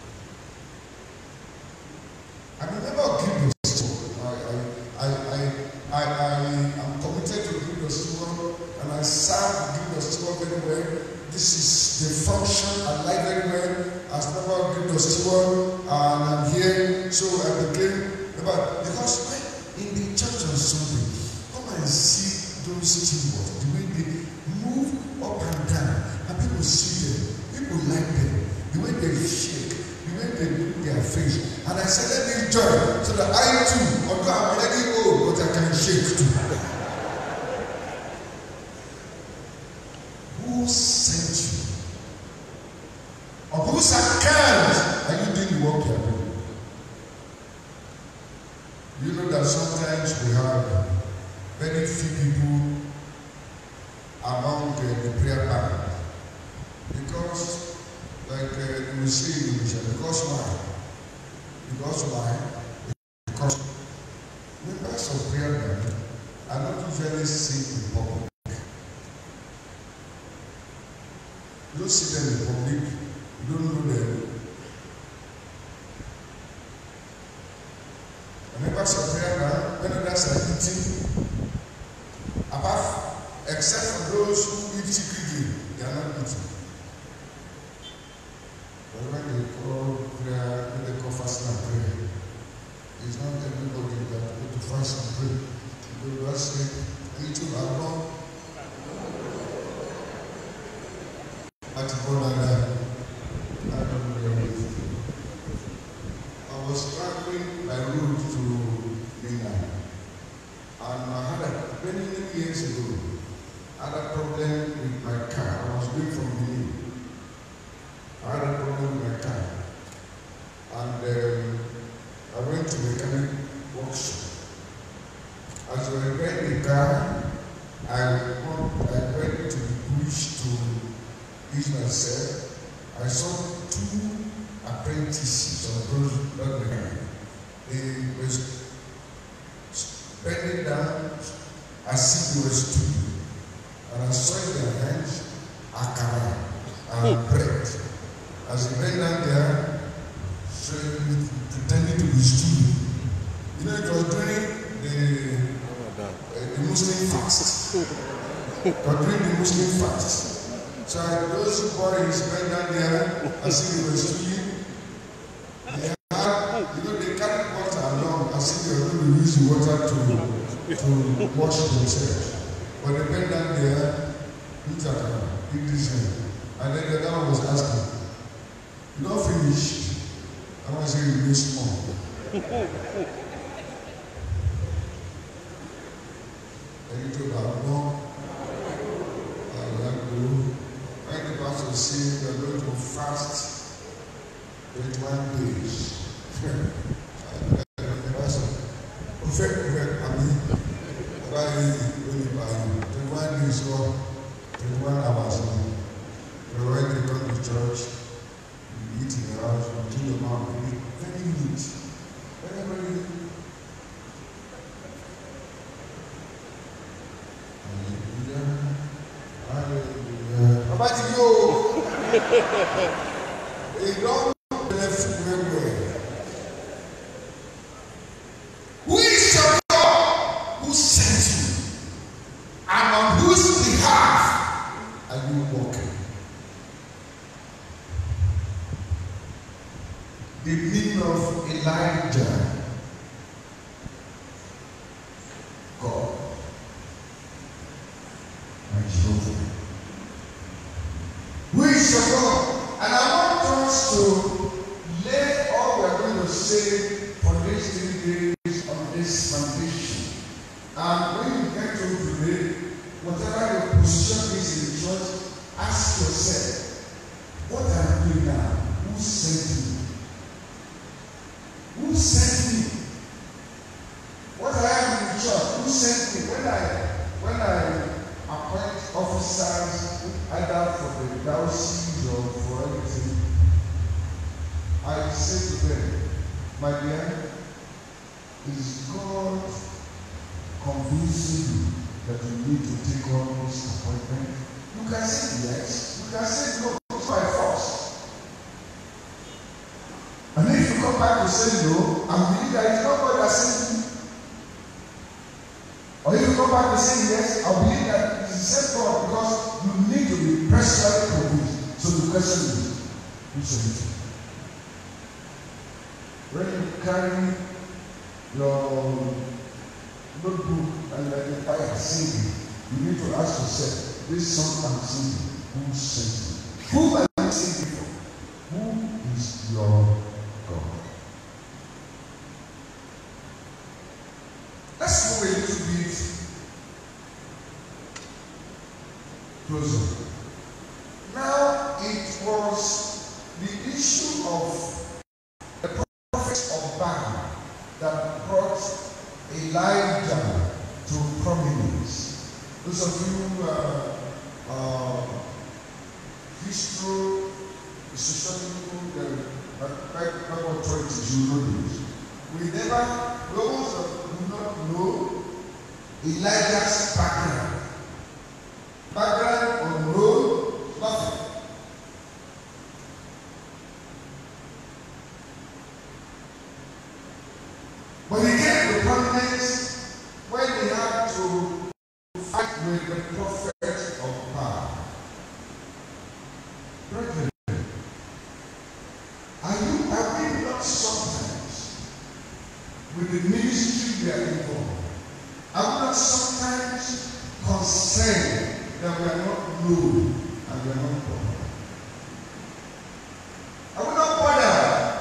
B: I'm a member of Gildos Steward. I, I, I, I, I am committed to Gildos Steward, and I serve Gildos Steward very well. This is the function I like very well as member of Gildos Steward, and I'm here. So I became member because when in the church on Sunday, come and see those stewards, the way they move up and down, and people see them, people like them, the way they shake, the way they do their face. And I said, let me join so that I too, although I'm already old, but I can shake too. Who sent you? On whose account are you doing the work you are doing? You know that sometimes we have very few people among the, the prayer band. Because, like uh, you will say in English, because why? Because why? Because members of prayer band are not usually seen in public. You don't see them in public, you don't know them. The members of prayer band, when others are eating, apart, except for those who eat secretly, they are not eating. But when they call prayer, when they call fasting and prayer, it's not everybody that go to fast and pray. You go to say, eat to alone. But more than that, I don't know. I was traveling by road to Mina, and I had a many, many years ago, I had a problem with my car. I was going from Benin. I had a problem with my car, and um, I went to the mechanic workshop. As I repaired the car, I went, I went to wish to use myself, I saw two apprentices on the road. They were bending down as if they were stupid. And I saw in their hands akara and bread. As they bent down there, pretending to be stupid. You know, it was during the, uh, the Muslim fast. It was during the Muslim fast. So those boys bent down there as if they were stupid. They had, you know, they carried water along as if they were going to use the water to, to wash themselves. But they bent down there, looked at her, did this hand. And then the other one was asking, you don't finish. I want to say you miss more. And you told her, no. I will have to. When the pastor said we are going to fast twenty-one days. The pastor, perfect, perfect, I mean, why will you buy you? twenty-one days or twenty-one hours. So when they go to church, you eat in the house, you do your mouth, very neat. Very, very neat. Hallelujah. Hallelujah. About you, they don't left very well. Who is your God who sent you? And on whose behalf are you walking? The meaning of Elijah, God, my children. Who is your God? And I want us to lay all we are going to say for these three days on this foundation. And when you get to today, whatever your position is in the church, ask yourself, what am I doing now? Who sent me? Who sent me? What I am in the church, who sent me? When I when I appoint officers, either for the diocese or for anything, I say to them, my dear, is God convincing you that you need to take on this appointment? You can say yes, you can say no, it's by force. And if you come back to say no, and believe that it's not God that sent you, or if you come back to say yes, I believe that it's the same God, because you need to be personally convinced. So the question is, who sent you? When you carry your notebook and let the fire singing, you need to ask yourself, this song I'm singing, who sent me? Who am I singing for? Who is your God? Let's move a little bit closer. Now it was the issue of the prophet of Baal that brought Elijah to prominence. Those of you uh, uh, history, sociological, uh, Bible authorities, you know this. We never, those who do not know Elijah's background. Background unknown, nothing. But he came to prominence when he had to fight with the prophet of Baal. Brethren, are you happy not sometimes with the ministry we are involved? Are we not sometimes concerned that we are not known and we are not bothered? Are we not bothered?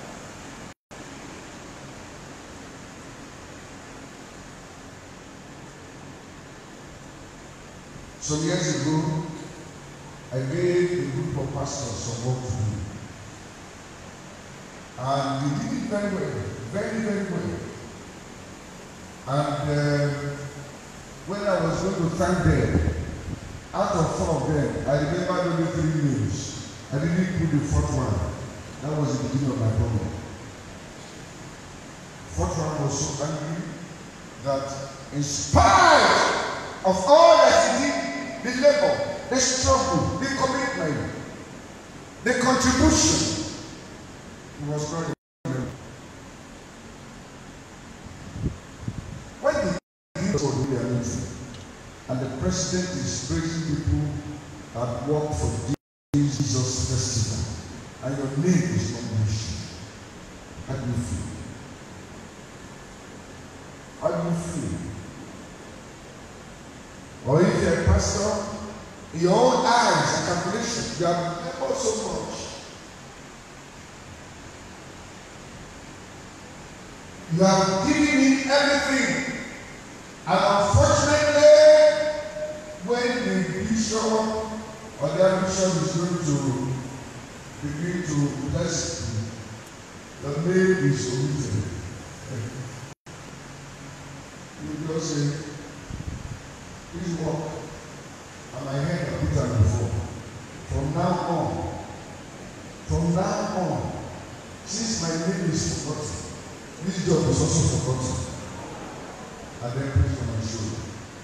B: Some years ago, I gave a group of pastors some work to do. And they did it very well, very, very well. And uh, when I was going to thank them,
D: Out of four of them, I remember only three names. I didn't put the fourth one. That was the beginning of my problem. Fourth one was so angry that in spite of all that he did, the labor, the struggle, the commitment, the contribution, he was not able. When the king told me and the president is praising people that work for Jesus Festival, and your name is not mentioned, how do you feel? How do you feel? Or if you're a pastor, in your own eyes and calculation, you have labored so much. You have given him everything. And unfortunately, when the bishop or the bishop is going to begin to bless you, the name is omitted. You just say, please walk. And my head I put on before. From now on, from now on, since my name is forgotten, this job is also forgotten. And then please on my shoulder.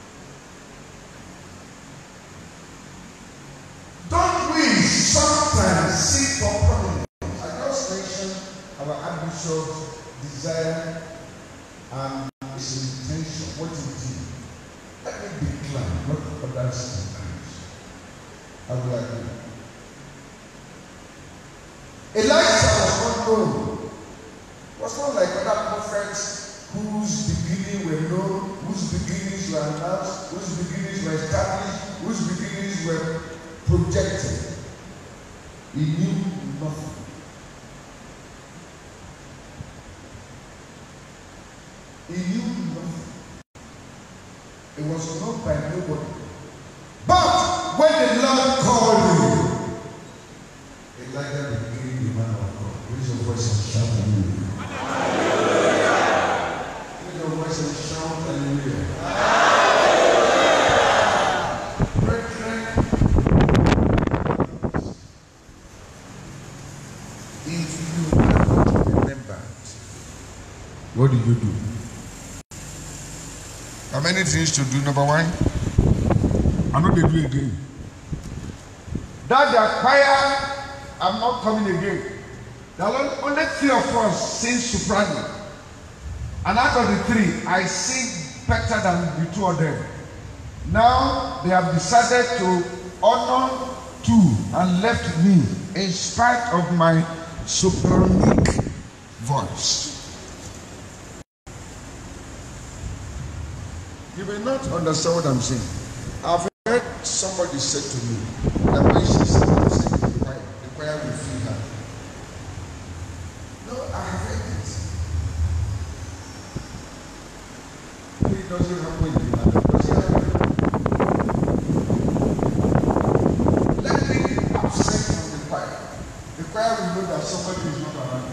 D: Don't we sometimes seek for prominence? I just mentioned our Archbishop's desire and his intention, what he did. Let me decline, not others encourage. I will agree. Elijah was not known. Was not like other prophets whose beginnings were known, whose beginnings were announced, whose beginnings were established, whose beginnings were projected. He knew nothing. He knew nothing. It was not by nobody. But when the Lord called you, Elijah became the man of God. Raise your voice and shout hallelujah. Raise your voice and shout hallelujah. Brethren, if you are not remembered, what do you do? How many things to do? Number one, I know they do again. That the choir, I'm not coming again. There are only three of us sing soprano. And out of the three, I sing better than the two of them. Now they have decided to honor two and left me in spite of my sopranic voice. You may not understand what I'm saying. I've heard somebody say to me that when she sings the choir, the choir will feel her. No, I have heard it. It doesn't happen in the matter. It doesn't happen. Let me be absent from the choir. The choir will know that somebody is not around.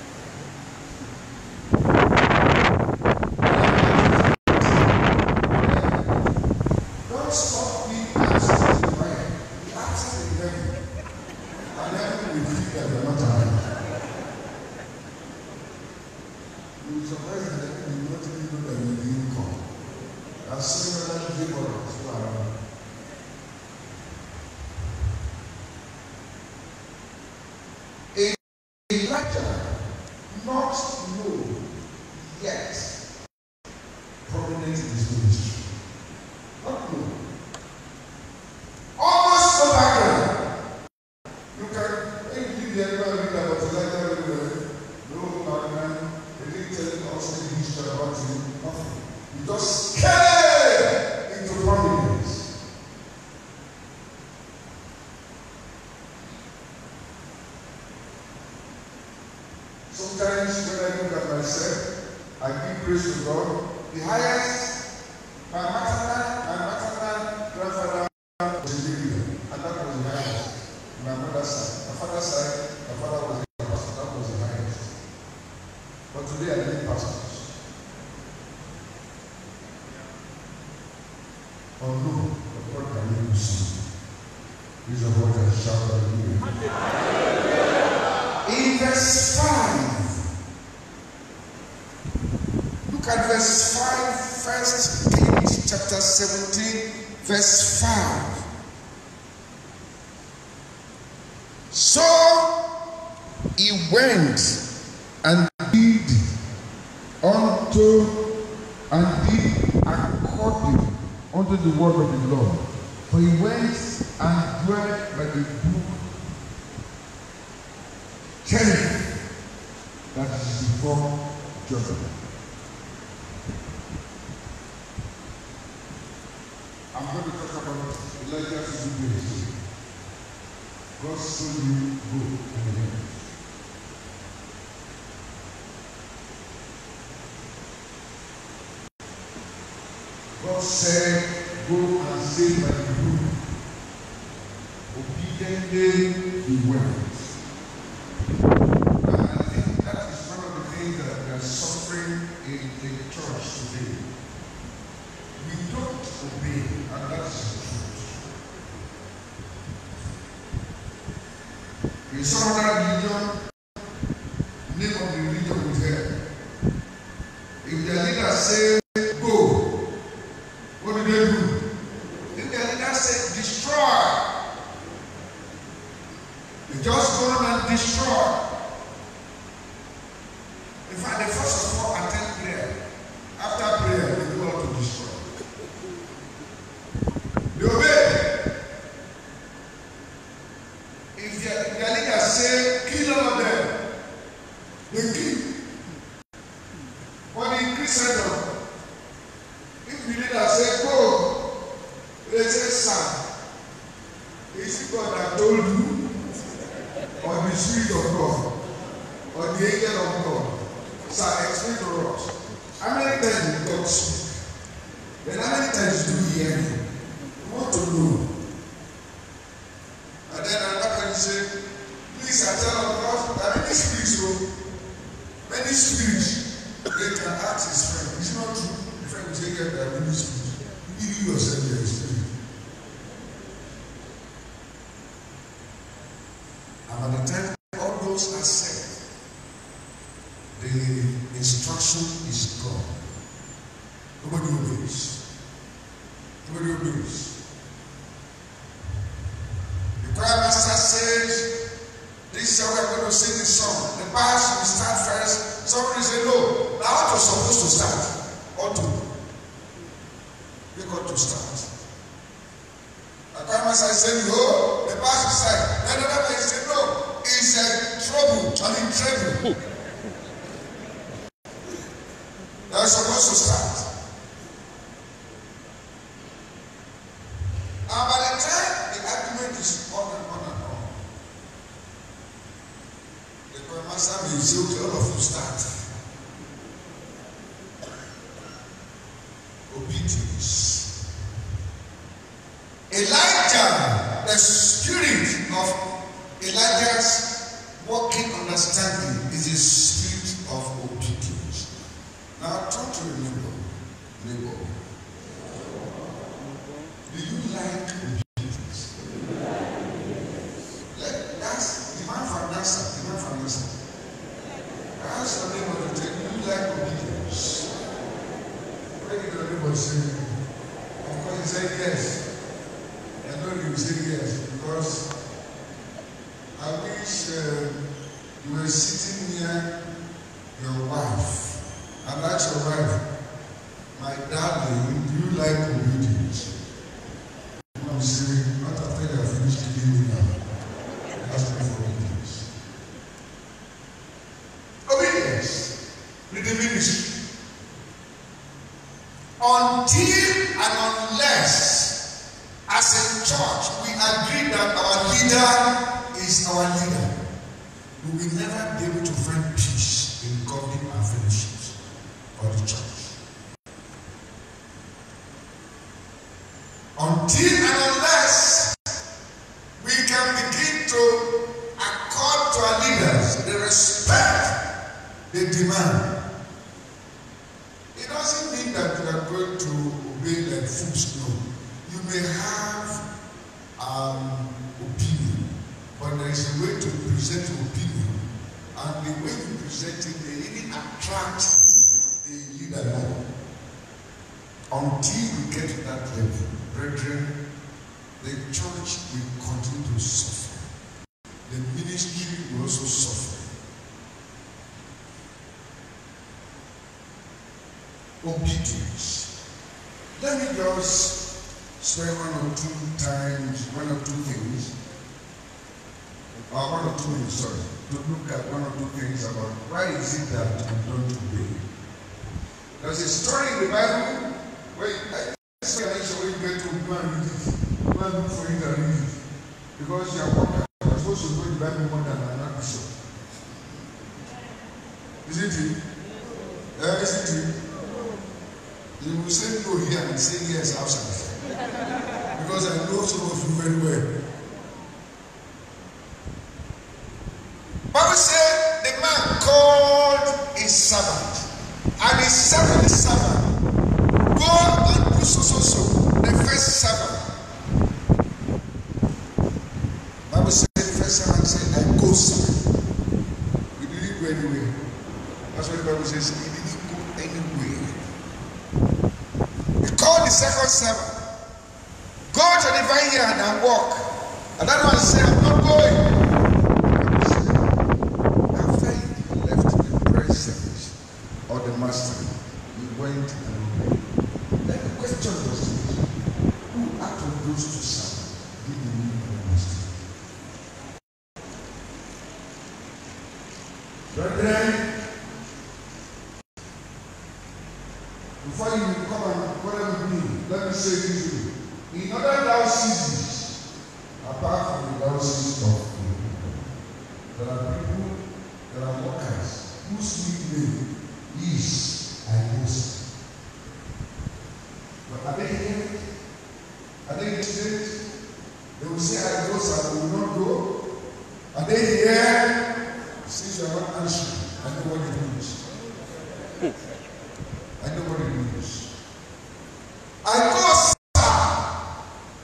D: Elijah not know yet prominent in his ministry. Not know. Almost no background. You can, when you leave the everybody read about Elijah everywhere, no background, they didn't tell us any history about him, nothing. He just came into prominence. Sometimes when I look at myself, I give praise to God. The highest, my maternal, my maternal grandfather was a leader, and that was the highest. My mother's side, my father's side, my father was a pastor, that was the highest. But today I need pastors. Oh no, but God can give you something. This is what I shout hallelujah. In verse five, look at verse five, First Kings chapter seventeen, verse five. So he went and did unto and did according unto the word of the Lord. For he went and dwelt by the brook Cherith, that is before Jordan. I'm going to talk about Elijah's good days. God showed you go and went. God said, go and save my people. Obediently he went. And I think that is one of the things that we are suffering in the church today. We don't obey, and that is the truth. In some other religion, name of the religion is there. If the leader says, what do they do? If the leader said, destroy, they just go on and destroy. In fact, they first of all attend prayer. After prayer, they go out to destroy. They obey. If the, the leader say, kill all of them, they kill. But in Christendom, if the leader say go, they say son. Is it God that told you? Or the Spirit of God? Or the angel of God? Sir, explain to us. How many times did God speak? Then how many times do you hear him? We want to know. And then another person say, please I tell of God, there are many spirits, so many spirits, they can ask his friend. It's not true. The friend will say, yeah, there are many spirits. You yourself, you are a spirit. And by the time all those are said, the instruction is gone. Nobody obeys. Nobody obeys. The choir master says, this is how we're going to sing the song. The choir should start first. Somebody say, no, now what you're supposed to start? Or to? We got to start. The choir master said, no. The pastor said, then another person said, no, it's a trouble. I mean, trouble. They're supposed to start. And by the time the argument is on and on and on, the choir master may say, okay, all of you start. Obedience. Elijah, the spirit of Elijah's walking understanding is a spirit of obedience. Now talk to your neighbor. Neighbor. Do you like obedience? Let that's demand for an answer. Demand for an answer. Ask your neighbor to tell you, do you like obedience? What did your neighbor say? Of course he said yes. I know you will say yes, because I wish uh, you were sitting near your wife and ask your wife, my darling, do you like obedience? You will say, not after they have finished killing you now. Ask me for obedience. Obedience in the ministry. Until and unless as a church, we agree that our leader is our leader, we will never be able to find peace in governing our fellowships or the church. Until and unless we can begin to accord to our leaders the respect they demand, it doesn't mean that we are going to obey like fools. No. You may have the church will continue to suffer. The ministry will also suffer. Obedience. Let me just say one or two times, one or two things, or one or two minutes, sorry, to look at one or two things about why is it that we don't obey. There's a story in the Bible where I say I should get to go and read it, go and look for it and read it, because you are working. You're supposed to know the Bible more than an bishop. Isn't it? Uh, isn't it? You will say no here and say yes outside. Because I know some of you very well. Bible said the man called his servant, and he said to the servant, go and do so so so. The first servant. Bible said the first servant said, I go, sir. He didn't go anywhere. That's what the Bible says. He didn't go anywhere. Called the second servant, go to the vineyard and walk. And that one said, I'm not going. After he left the presence of the master, he went and obeyed. Then the question was, who out of those two servants did the need of the master? Brethren, before you come and quarrel with me, let me say this to you. In other dioceses, apart from the diocese of the there are people, there are workers whose nickname is Ayosa. But are they here? Are they in the state? They will say Ayosa will not go. Are they here? Since you are not answering, I know what it means. I know what it means. I go, sir,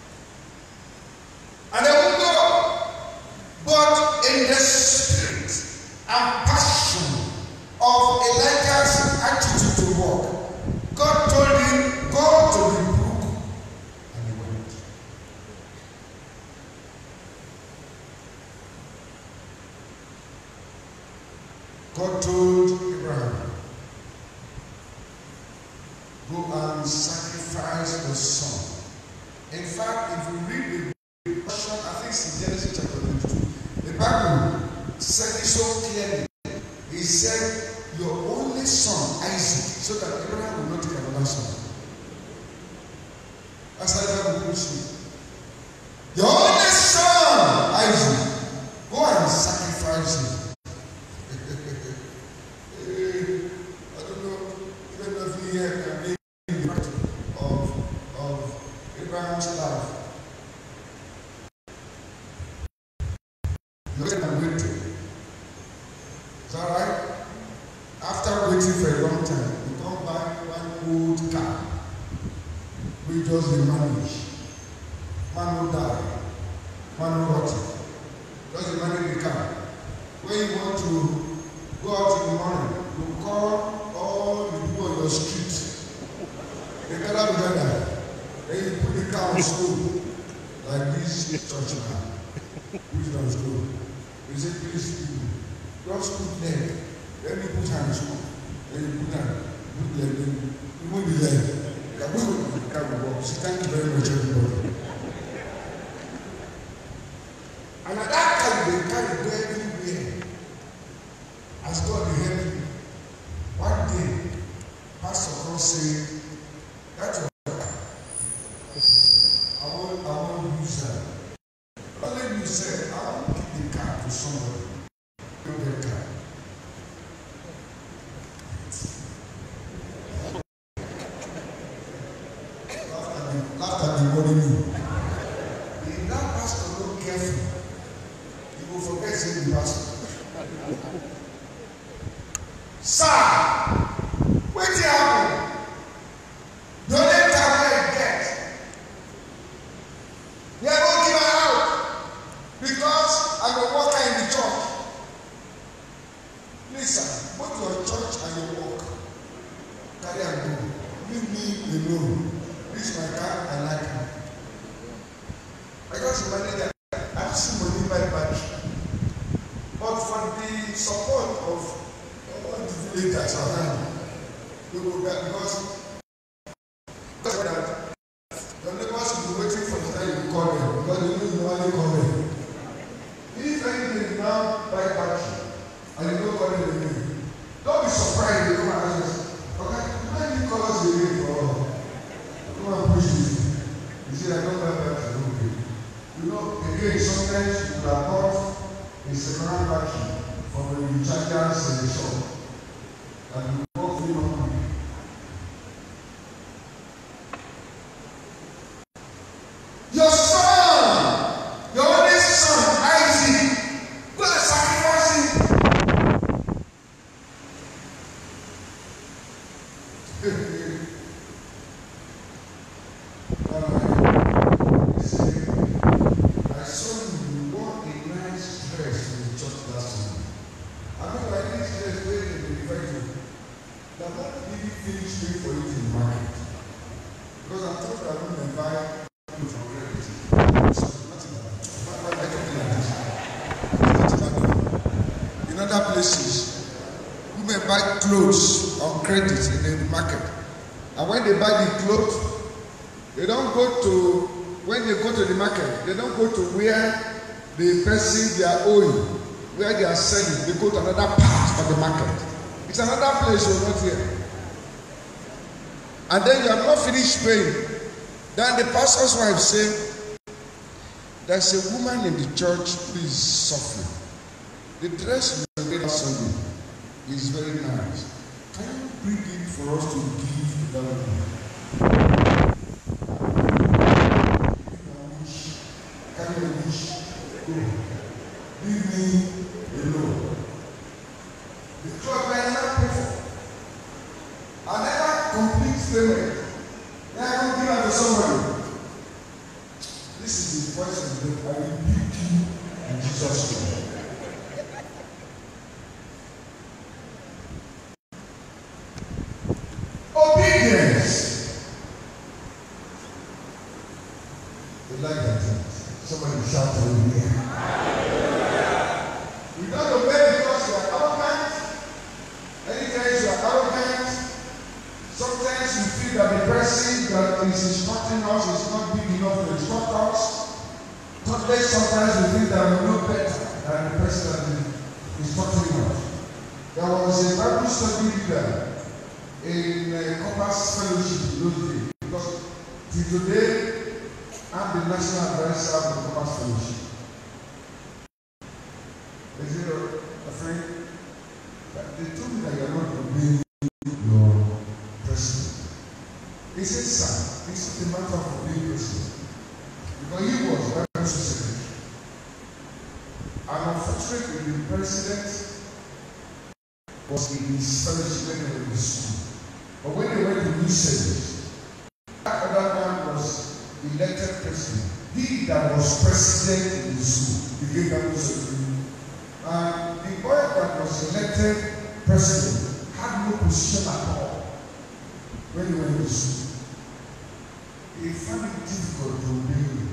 D: and I will go, but in the spirit and passion of Elijah's attitude to work, God told him, go to the brook, and he went. God told Abraham, go and sacrifice the son. In fact, if you read the portion, I think it's in Genesis chapter twenty-two, the Bible said it so clearly. He said, your only son, Isaac, so that Abraham will not take another son. That's how the Bible puts it. Your only son, Isaac, go and sacrifice him. I don't know, even if you hear can Of, of Abraham's life. You're going to wait. Is that right? After waiting for a long time, you come back one old car. We just manage. Man will die. Man will rot. Just manage the car. When you want to go out in the morning, you call all the people on your street. They gather together. Then you put the car on slow, like this church now. Put it on slow. You say, please, just put leg. Then you put hands on. Then you put hand. Put leg. Then you move the leg. The car will walk. So thank you very much, everybody. And at that time, they carry go everywhere. As God will help you. One day, Pastor God said, that's what I won't, I won't use that. Only you said, I won't give the car to somebody. Give the car. Laugh at the body you. If that pastor not careful, you will forget saying the pastor. Sir, what did happen? The only time I get, they are not given out because I'm a worker in the church. Listen, go to your church and your work. Carry and go. Leave me alone. This is my car, I like it.
B: as a manager, I have seen money by batch. But for the support of all the villagers around, we will get because that your neighbors will be waiting for the time you call them because they don't normally call them. If anything now buy battery and you don't call them again, don't be surprised they come and ask us, okay, why do you call us again for come and push this? You say I don't buy battery, okay. You know, again, sometimes you have bought a second-hand battery from the rechargers in the shop and you bought three hundred. Your son, your only son, Isaac, go and sacrifice him. I saw you wore a nice dress in the church last week. I mean, like this dress where they refer to. They are not really finished paying for it in the market. Because I thought I wouldn't buy. In other places, women buy clothes on credit in the market, and when they buy the clothes, they don't go to when they go to the market. They don't go to where the person they are owing, where they are selling. They go to another part of the market. It's another place you're not here, and then you have not finished paying. Then the pastor's wife say, there's a woman in the church who is suffering. The dress you wear last Sunday is very nice. Can you bring it for us to give to that woman? Can you wish? Go. Leave me alone. The cloth I never pay for. I never complete payment. Then I don't give out to somebody. This is the voice of God. I rebuke you in Jesus' name. Obedience. You like that? Somebody shout hallelujah. You don't obey because you are arrogant. Anytime you are arrogant, sometimes you feel that the person that is instructing us is not big enough to instruct us. Thirdly, sometimes we think that we know better than the person that is instructing us. There was a Bible study leader in uh, Compass Fellowship in those days, because till today I'm the national advisor of the Compass Fellowship. Is it a friend? They told me that you are not obeying your president. He said, sir, this is the matter of obeying president. Because he was Bible secretary. And unfortunately, the president was in his fellowship when they were in school. But when they went to new service, that other man was elected president. He that was president in the school became Bible secretary. And the boy that was elected president had no position at all when he went to school. He found it difficult to obey him.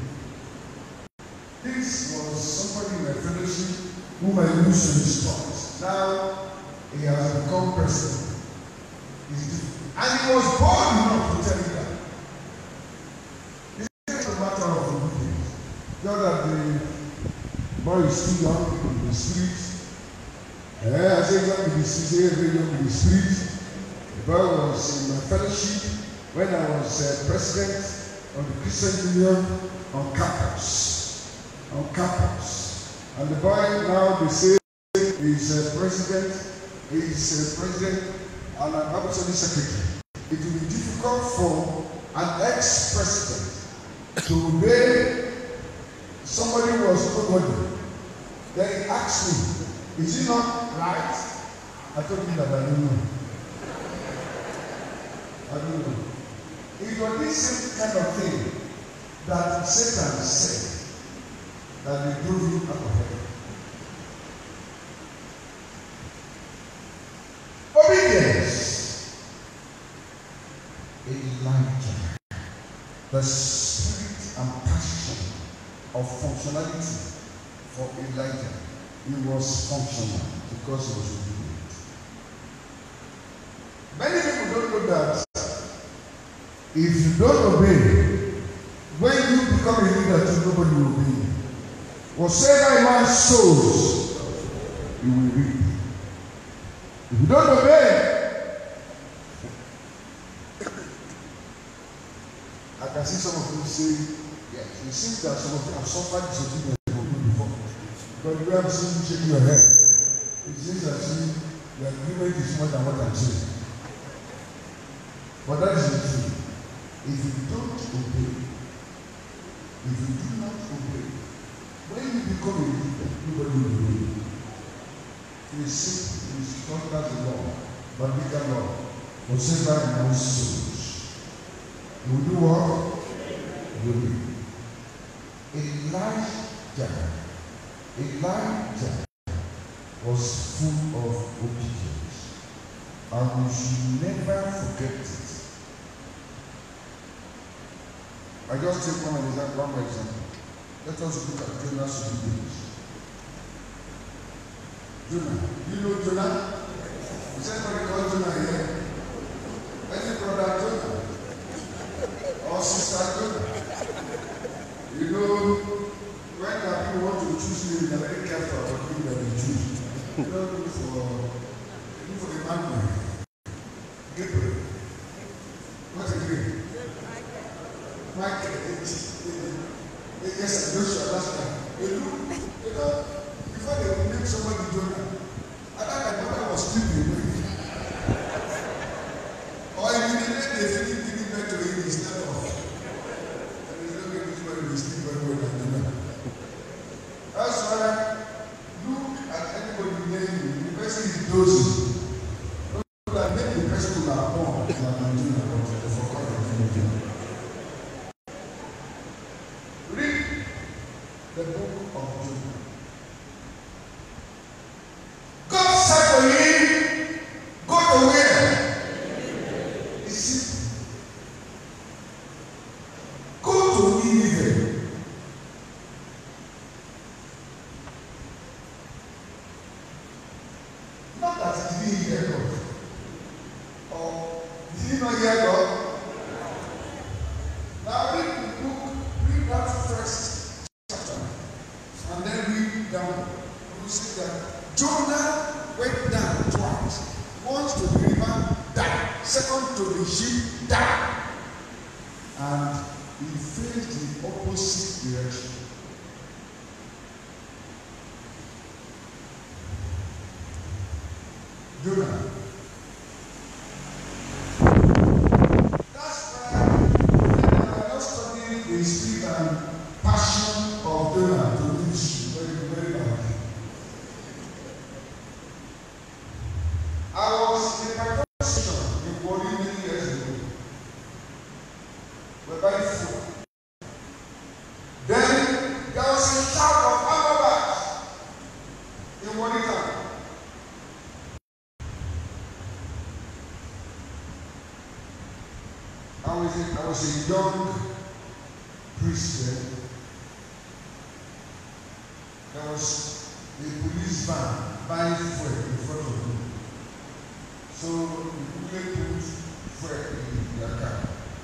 B: This was somebody in my fellowship whom I used to instruct. Now he has become president. And he was bold enough to tell me that. It's not a matter of obedience. Not that the boy is too young in the street. Eh, I say young in the street, very young in the street. The boy was in my fellowship when I was uh, president of the Christian Union on campus. On campus. And the boy now, they say, is uh, president, is uh, president and an Bible study secretary. It will be difficult for an ex-president to obey somebody who was nobody. Then he asked me, is it not right? I told him that I don't know. I don't know. It was this same kind of thing that Satan said that they drove him out of heaven. Obedience. Elijah, the spirit and passion
D: of functionality for Elijah. He was functional because he was obedient. Many people don't know that if you don't obey, when you become a leader too, nobody will obey you. Whatever a man sows, he will reap. If you don't obey, I can see some of you say, yes, it seems that some of you have suffered disobedience from you before. But you have seen you shaking your head. It seems that your agreement is more than what I'm saying. But that is the truth. If you don't obey, if you do not obey, when you become a leader, nobody will obey you. It is simple, it is not that the law, but bigger law. Whatever a man sows, you will do what? You will reap. Elijah, Elijah was full of obedience, and we should never forget it. I just take one example, one more example. Let us look at Jonah's obedience. Jonah, you know Jonah? Is anybody called Jonah here? Any brother Jonah? Or sister Jonah? You know, when people want to choose you, they are very careful about who they will choose. You don't look for, look for the man. Gabriel. What's his name? Michael. Yes, Joshua, last time. You know, you know, before they would name somebody Jonah, I thought my mother was sleeping. Or immediately they finish giving back to him instead of. And he's not going to do it, sleep very well than Jonah. That's why, look at anybody near you, the person is dozing. Look at maybe the person who are born, like Jonah, or for God of Jonah. Read the book of Jonah. God said to him, go to where? It's simple. Go to Nineveh. Not that he didn't hear God. Or did he not hear God? Now read the book, read that first chapter, and then read down. You see that Jonah went down twice. Once to the river, died. Second to the ship, died. And he faced the opposite direction. Jonah. That's why when I was studying the spirit and passion of Jonah to ministry very, very badly. I was in my position in Warri many years ago. We're very full. Then there was a shout of Amalek in Warri town. I was a, I was a young priest then. There was a police van buying fuel in front of me. So we quickly put fuel in their car.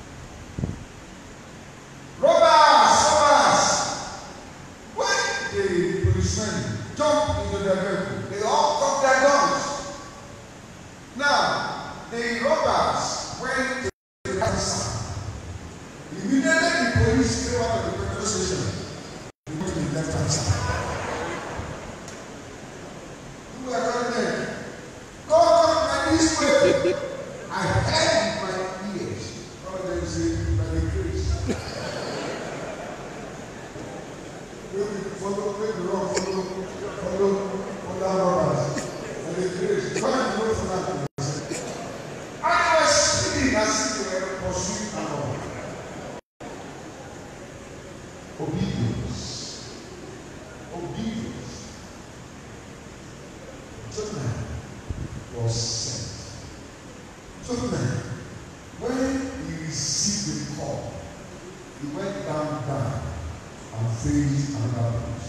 D: Robbers! Robbers! When the policemen jumped into their vehicle, they all took their guns. Now, the robbers went to the right side. Immediately the police came out of the petrol station. They went to the left hand side. Who are coming there? Go, come by this way. I heard with my ears. All of them say, by the grace. Follow, follow the road, follow, follow, follow robbers. By the grace. Find the road for that. I was speaking as if they were pursuing an order. Obedience. Obedience. Jonah was sent. Jonah, when he received the call, he went down, down, and face another place.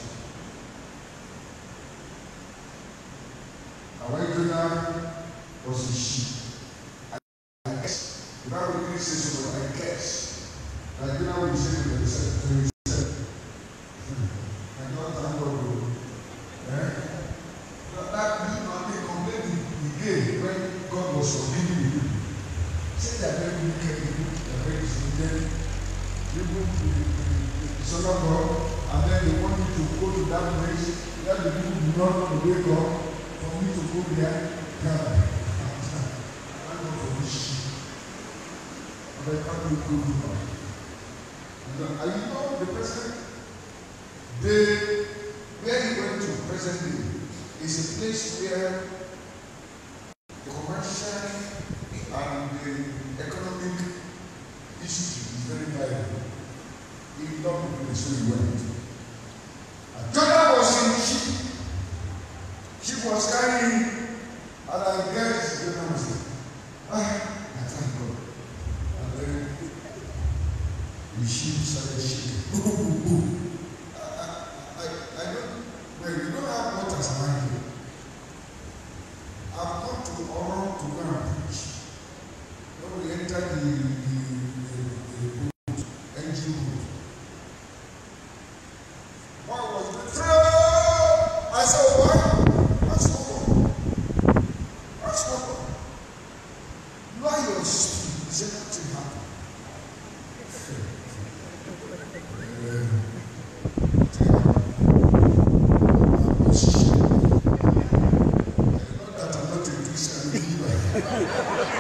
D: Our white Jonah was a sheep. I guess, without really saying so, I guess, that Jonah will say to himself, I don't thank God. Eh? That you know, they complained again when God was forgiving you. Say that very wicked people, they are very disobedient. People, the Son of God, and then they want you to go to that place where the people do not know the way God. For me to go there, God, I'm not for this shit. But how do you go to God? And you know the present day, where he went to present day, is a place where the commercial and the economic history is very viable. He loved the place where he went. And Jonah was in sheep. She was carrying, and I guess Jonah was like, ah, I thank God. And then the sheep started shaking. Boom, boom, boom. I, I, I don't, well, you don't have waters around here. I've gone to Oron to go and preach. When we entered the, the, the, the boat, engine boat, one was the throw. I said, what? What's wrong? What's wrong? Why your speed? He said, nothing happened. Not that I'm not a Christian believer.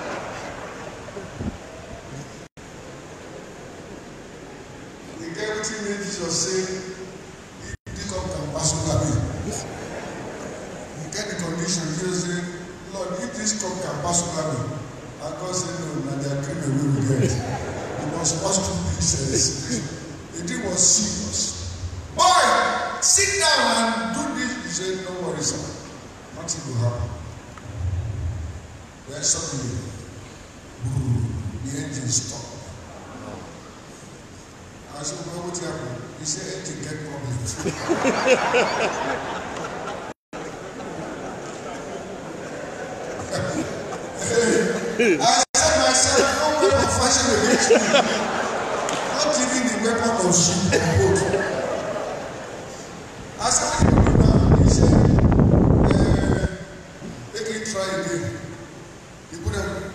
D: The guy who made Jesus say, if this cup can pass over me. You get the condition, Jesus said, Lord, if this cup can pass over me. And God said, no, and they are clean away with it. It was supposed to be says. The thing was serious. Boy, sit down and do this. He said, no worries, sir. Nothing will happen. Then suddenly, boom, the engine stopped. I said, well, what happened? He said, engine get problems. I said myself, no weapon fashioned against me. Not even the weapon of sheep and boat. I said, what do you do now? He said, uh, make it try again. He put them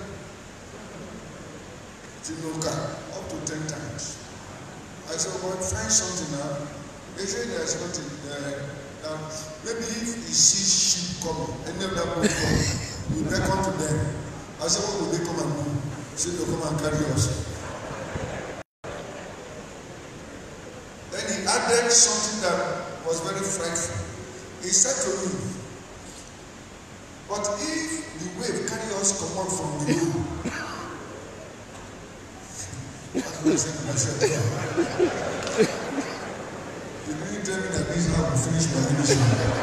D: to no car up to ten times. I said, well, find something now. They said there's nothing there. Now, maybe if he sees sheep coming, any of them will come, you beckon to them. I said, what will they come and do? He said, they'll come and carry us. Then he added something that was very frightful. He said to me, but if the wave carry us come out from the road, I said to myself, you didn't tell me that this is how we finish my ministry.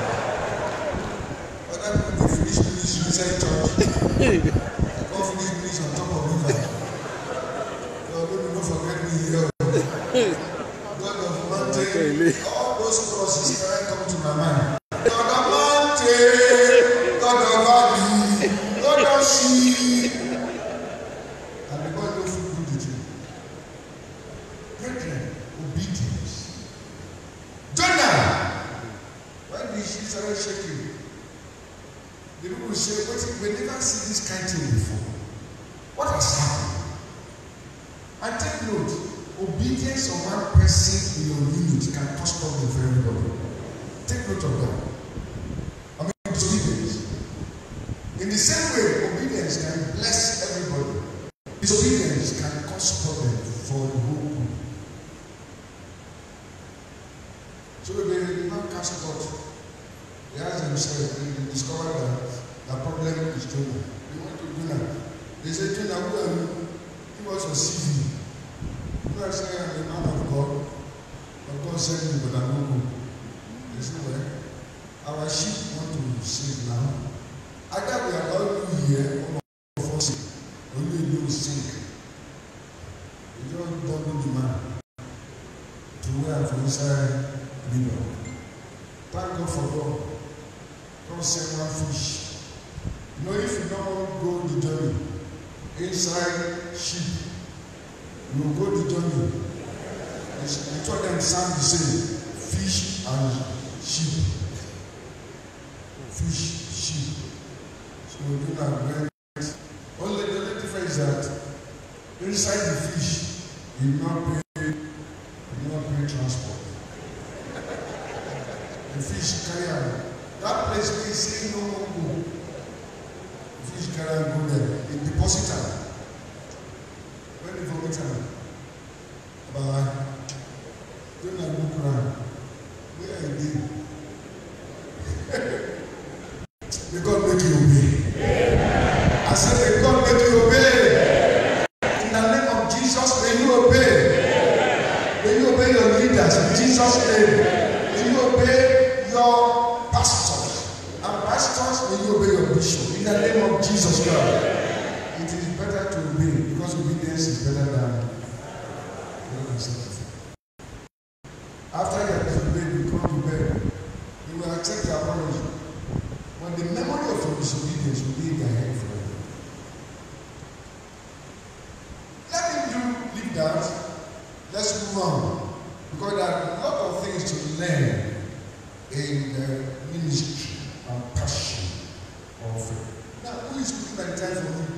D: But that when we finish ministry inside church, God finish ministry on top of river. God, don't not forget me here. God of mountain, all those crosses that come to my mind. God of mountain, God of valley, God of sea. And the God of food good to you. Brethren, obedience. Jonah, when the sheep started shaking, the people will say, wait, we never see this kind of thing before. What has happened? And take note, obedience of one person in your unit can cost problem for everybody. Take note of that. I mean, disobedience. In the same way, obedience can bless everybody. Disobedience can cause problem for the whole group. So they did not cast God. They asked themselves, and they discovered that the problem is Jonah. They went to Jonah. They said, Jonah, who are you? He was a C V. You are saying I'm a man of God. But God sent me, but I'm not good. They said, well, our sheep want to sink now. I thought we are all here, all of us, only you sink. You don't double the man to where I've inside river. Thank God for God. God sent one fish. You know, if you don't go the journey inside sheep, you will go the journey. The two of them sound the same. Fish and sheep. Fish, sheep. So we do that very nice. Only the only difference is that inside the fish, you not pay, you not pay transport. The fish carry on. That place we see no more go. The fish carry on go there. They deposit them. When they vomit them, bye. Don't I look around? Where are you? May God make you obey. I said, may God make you obey. In the name of Jesus, may you obey. May you obey your leaders in Jesus' name. May you obey your pastors. And pastors, may you obey your bishop. In the name of Jesus Christ. It is better to obey because obedience is better than sacrifice. After you have disobeyed, you come to bed. You will accept your apology. But the memory of your disobedience will be in your head forever. Let me do leave that. Let's move on. Because there are a lot of things to learn in the ministry and passion of it. Now, who is putting my time for me?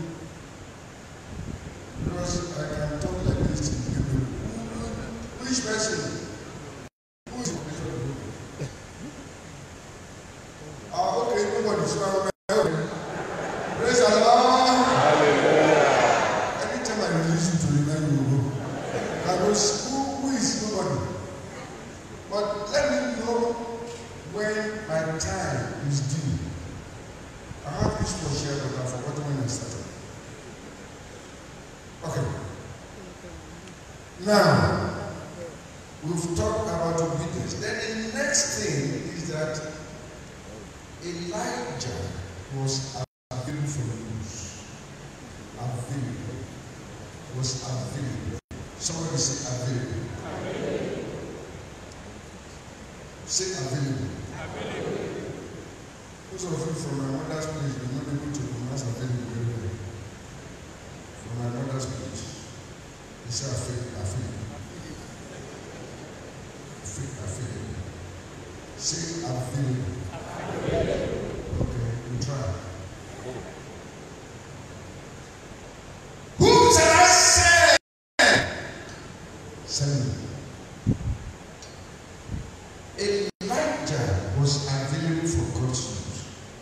D: Because I can talk like this to people. Which person? Who is Ah, okay, nobody. So I'm praise the Lord. Hallelujah. Every time I release you to remind you, I was who, who is nobody. But let me know when my time is due. I have this for share, but I forgot when I started. Okay. Now, we've talked about obedience. Then the next thing is that Elijah was available for use. Available. Was available. Somebody say available. Available. Say available. Available. Those of you from my mother's place, you're not able to pronounce available very well. From my mother's place, they say available. Available. Available. Say available. Okay, we try. Who shall I say? Send me. Elijah was available for God's use.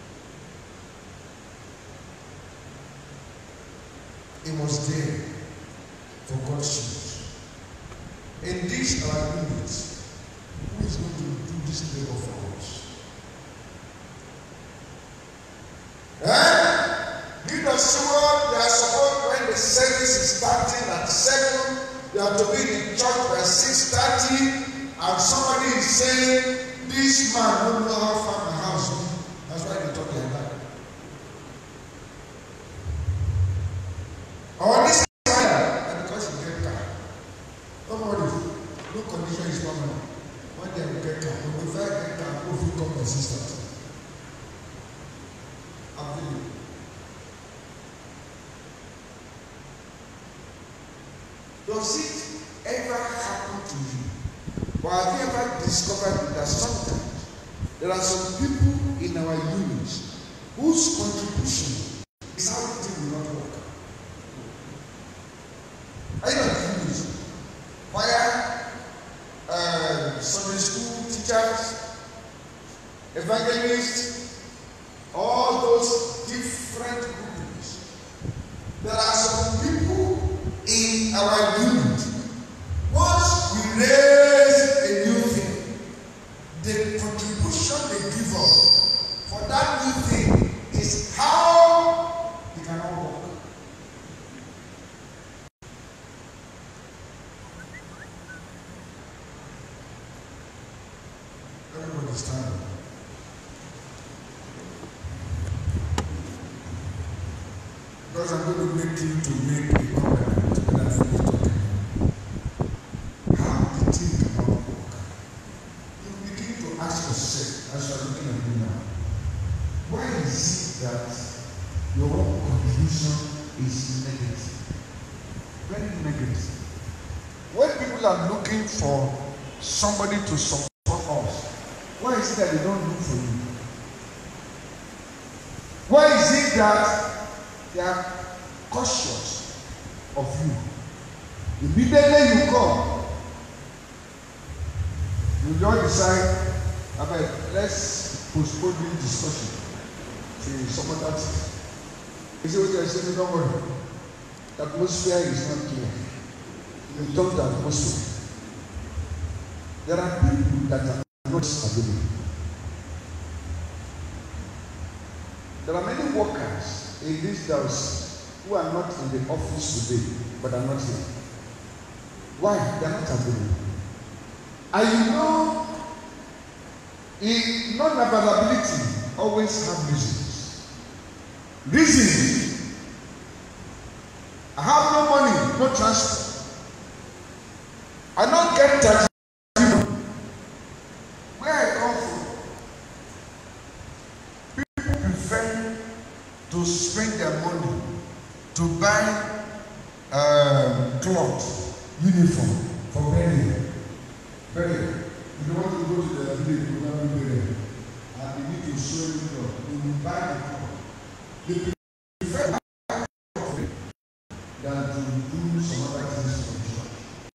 D: He was there for God's use. In these our minutes, who is going to do this labor for us? Eh? Give us sure they are supposed when the service is starting at seven, they have to be in church by six thirty, and somebody is saying, this man don't know how far my house is. That's why they talk like that. Or this man, because he get car. Don't worry, no condition is permanent. When they get car, when they get car, who will come assistance? Does it ever happen to you? Or have you ever discovered that sometimes there are some people in our units whose contribution is how the thing will not work? Are you not units? Choir, uh, Sunday school teachers, evangelists, all those different groups. There are some people in our unit. Once we raise a new thing, the contribution they give us for that new thing is how it can all work. Everybody stand up. Because I'm going to make you to make a covenant when I finish talking. How the thing cannot work. are looking for somebody to support us, why is it that they don't look for you? Why is it that they are cautious of you? Immediately you come, you just decide, I mean, let's postpone this discussion till some other time. You see what they are saying? Don't worry. The atmosphere is not clear. You talk the atmosphere. There are people that are not available. There are many workers in this house who are not in the office today, but are not here. Why? They are not available. And you know, in non-availability always have reasons. Reasons. I have no money, no transport. I don't get taxi. Where I come from, people prefer to spend their money to buy um, cloth, uniform for burial. Burial. You don't want to go to the village, you don't want to bury. And you need to show them cloth. You will buy the cloth. They prefer to buy cloth than to do some other things for church.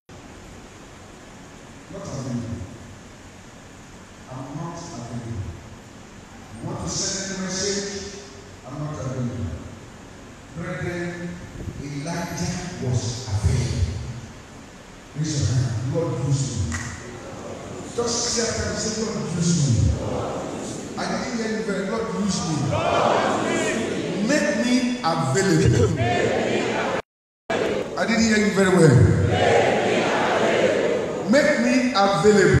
D: Not available. I'm not available. You want to send a message? I'm not available. Brethren, Elijah was available. Raise your hand. Lord, use me. Just say after me, say, Lord, use me. I didn't hear you very well. Lord, use me. Make me available. I didn't hear you very well. Make me available.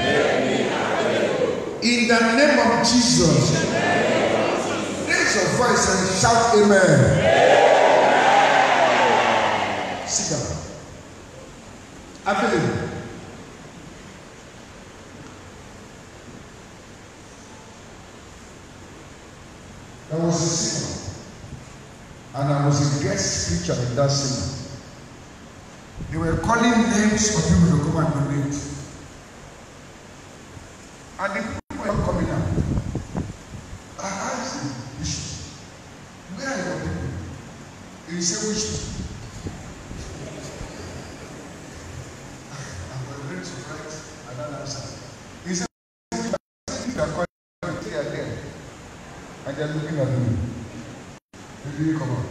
D: In the name of Jesus. Raise your voice and shout amen. Sit down. Available. I was a singer, and I was a guest speaker in that singer. They were calling names of people to come and donate, and the people were not coming out. I asked him, Bishop, where are your people? He said, which people? I was ready to write another answer. He said, you are calling, they are there. And they're looking at me. They didn't come out.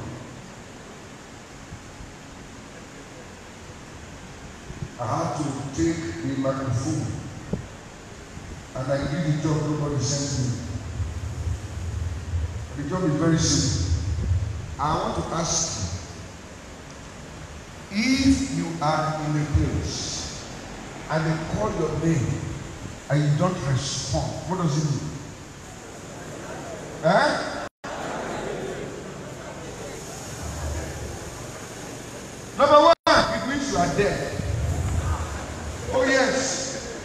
D: I had to take the microphone and I did the job nobody sent me. The job is very simple. I want to ask you, if you are in a place and they call your name and you don't respond, what does it mean? Huh? Number one, it means you are dead. Oh yes.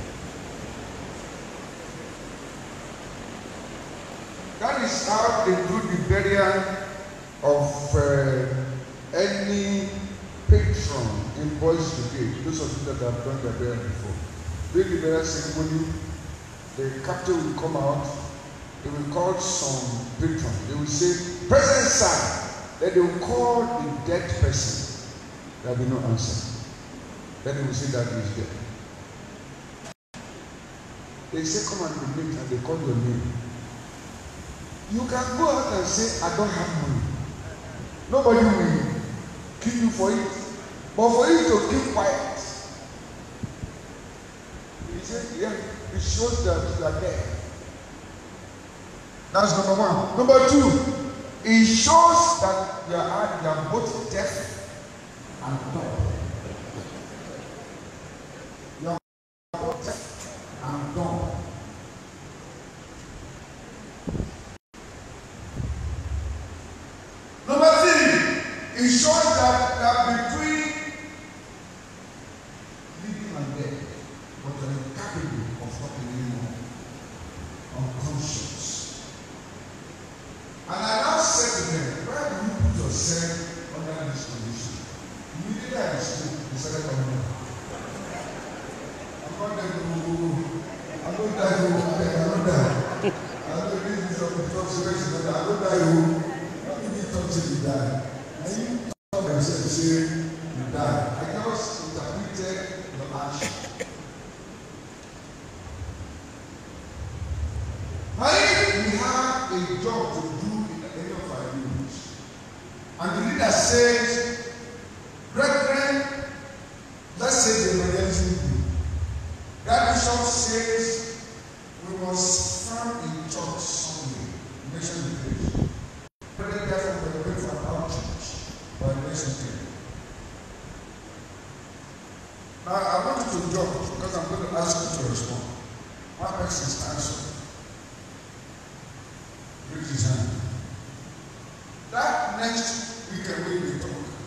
D: That is how they do the burial of uh, any patron in Boys Brigade. Those of you that have done their burial before. During the burial ceremony, the captain will come out. They will call some patron. They will say, Present sir. Then they will call the dead person. There will be no answer. Then they will say that he is dead. They say, come and donate, and they call your name. You can go out and say, I don't have money. Nobody will kill you for it. But for you to keep quiet, he said, yeah, it shows that you are dead. That's number one. Number two, it shows that you are, you are both deaf and dumb. You are both deaf and dumb. Number three, it shows that, that between living and death, but you are incapable of talking anymore, unconscious. And I now said to them, why do you put yourself under this condition? Immediately I spoke, they started coming out. before they go, I don't die, I don't die. I don't need this of the observation, I don't die. How did you talk till you die? And you talk and say, you die. I just interpreted your action. Now, if we have a job to do in any of our units, and the leader says, brethren, let's say the emergency group. That bishop says we must form a church somewhere, nation the place. Brethren, therefore, we pray for an outreach or a nation thing. Now, I want you to jump because I'm going to ask you to respond. One person stands up. Raise his hand. That next weekend we will talk.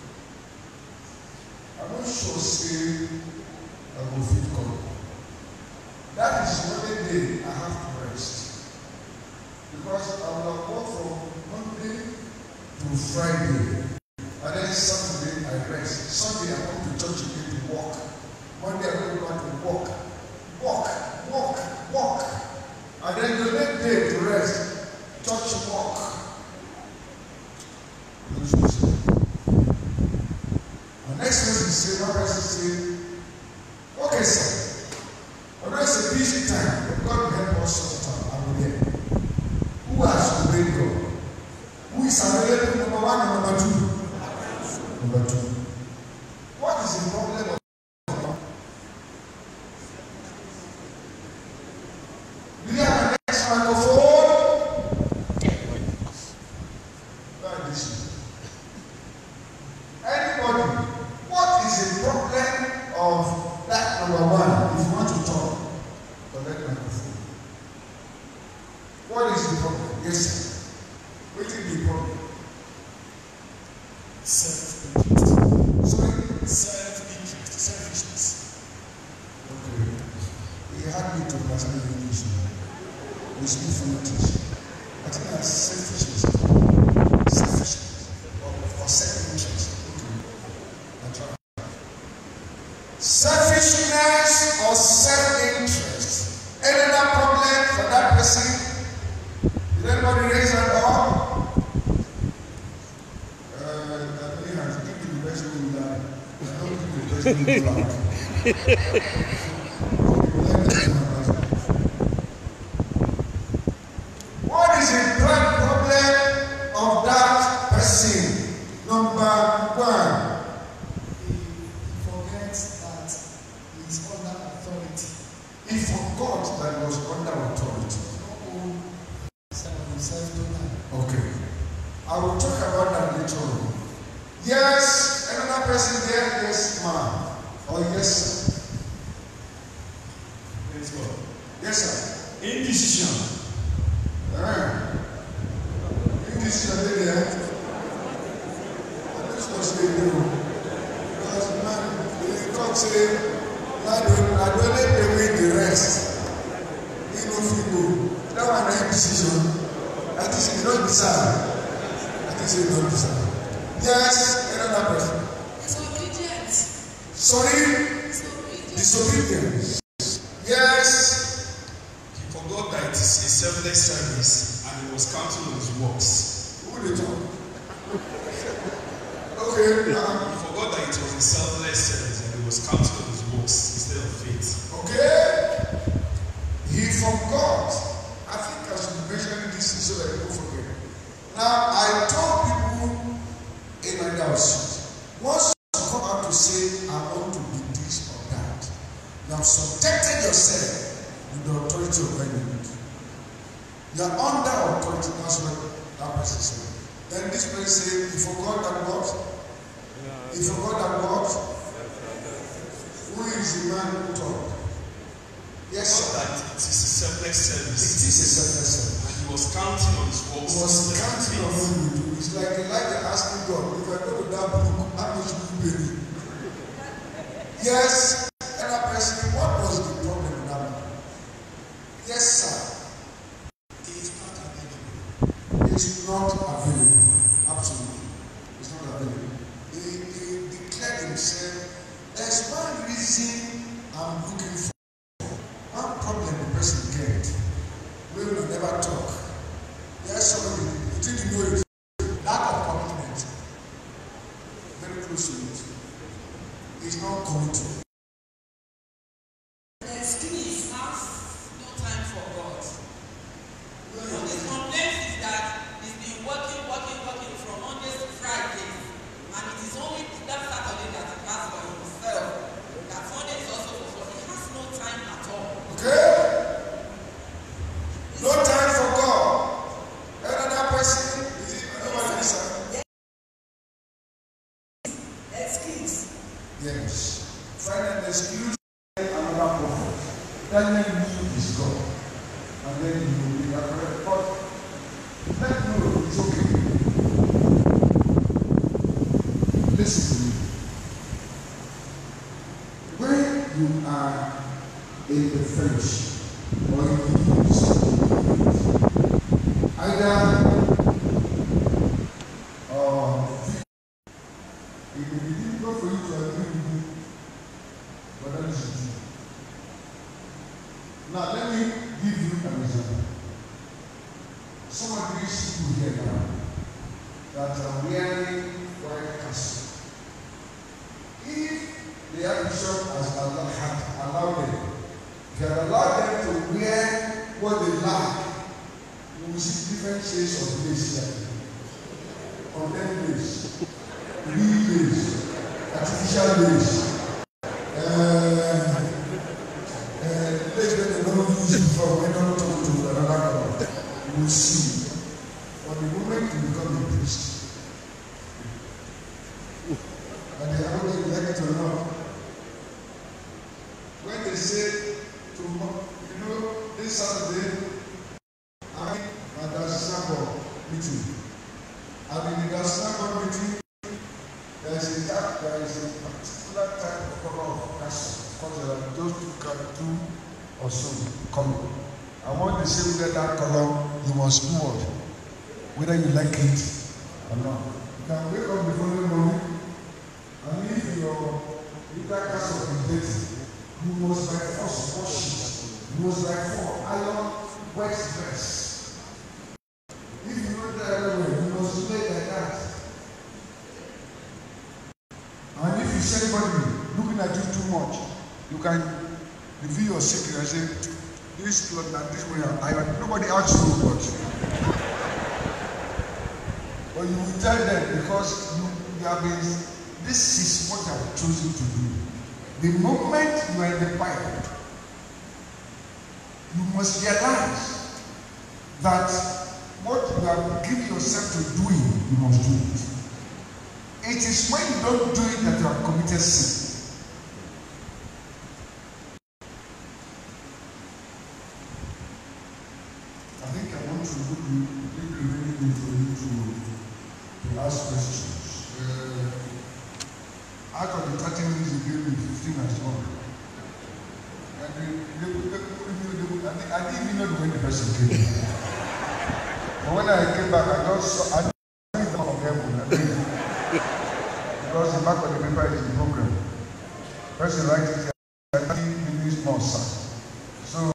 D: I'm not sure say I will fit God. That is one day I have to rest. Because I will have worked from Monday to Friday. And then Saturday I rest. Sunday I come to church again to walk. Monday I go back to walk. Walk, walk, walk. And then the next day to rest. Church walk. The next person say, one person say, okay, sir. Although it's a busy time, but God will help us sort it out. I will hear. Who has obeyed God? Who is available? Number one and number two. Number two. What is the problem of do you have a next microphone? Anybody, what is the problem of that number one? If you want to talk, collect microphone. What is the problem? Yes, sir. What is the problem? Self-interest. Sorry? Self-interest. Selfishness. Okay. He had me to understand English. We speak phonetics. I think that's selfishness. Selfishness. Or, or self-interest. Selfishness or self-interest. Any other problem for that person? Did anybody raise their hand? Uh, I believe I think the person will die. I don't think the person will die. What is the third problem of that person? Number one. He forgot that he was under authority. Okay. I will talk about that later on. Yes, another person there, yes, ma'am. Or yes, sir. Let's go. Yes, sir. Indecision. Ah. Indecision there. That's what they do. Because man, they talk say, I don't let the rest. We know people. That one is decision. That is not decide. That is not decide. Yes, another person. Disobedience. Sorry? Disobedience. Yes.
E: He forgot that it is a selfless service and he was counting on his works.
D: Who did talk? Okay. Um,
E: he forgot that it was a selfless service and he was counting on his works instead of faith.
D: Okay. He forgot. I think I should mention this so that you don't forget. Now, I told people in my house, once you come out to say, I want to be this or that, you have subjected yourself to the authority of God. You are under authority. That's what that person said. Then this person said, he forgot that what? He forgot that what? Who is the man who talked? Yes, sir.
E: That it is a selfless service.
D: It is a selfless service.
E: And he was counting on his works.
D: He was counting on what we do. It's like Elijah asking God, if I go to that book, how much will you pay me? Yes, and that person, what was the problem with that man? Yes, sir. It is not available. It's not available. Absolutely. It's not available. He, he declared himself, there's one reason I'm looking for.
F: Excuse has no time for God. You know, his complaint is that he's been working, working, working from Mondays to Fridays, and it is only that Saturday that he has for himself. That Sunday is also for God. He has no time at all.
D: Okay? No time for God. Another person, is it another person?
F: Excuse.
D: Yes. Find an excuse and another prophet. Tell them you is God. And then you will be correct. But let them know it's okay. Listen to me. When you are in the fellowship or in the youth, either uh, it may be difficult for you to agree with me, but that is the truth. Now, let me give you an example. Some of these people here now that are wearing white castle, if the Archbishop has allowed, had allowed them, if you have allowed them to wear what they like, you will see different shades of lace here. Content lace, real lace, artificial lace. Before we don't talk to another God, we will see. But the moment you become a priest, and they are going to like it or not, when they say to you know, this Saturday, I at the synagogue meeting. And in the synagogue meeting, there is a type, there is a particular type of color of castle, because there are those two can do or so color. And when they say whether that color, you must do what? Whether you like it or not. You can wake up the following morning, and if your little castle is dirty, you must by force wash it. You must by force iron wet dress. If you know that anyway, you must make like that. And if you see anybody looking at you too much, you can reveal your secret and say, this cloth and this way I iron. Nobody asks you what. But you will tell them because you, you have been, this is what I have chosen to do. The moment you are in the Bible, you must realize that what you have given yourself to doing, you must do it. It is when you don't do it that you have committed sin. I think I want to look remaining for you to, to ask questions. Uh, out of the thirty minutes you gave me, fifteen has gone. And they, they, they, they, they, they, I didn't even know when the person came. But when I came back, I just saw, I didn't know from heaven. Because the back of the paper is the program. Person writes it here, thirty minutes more, sir. So,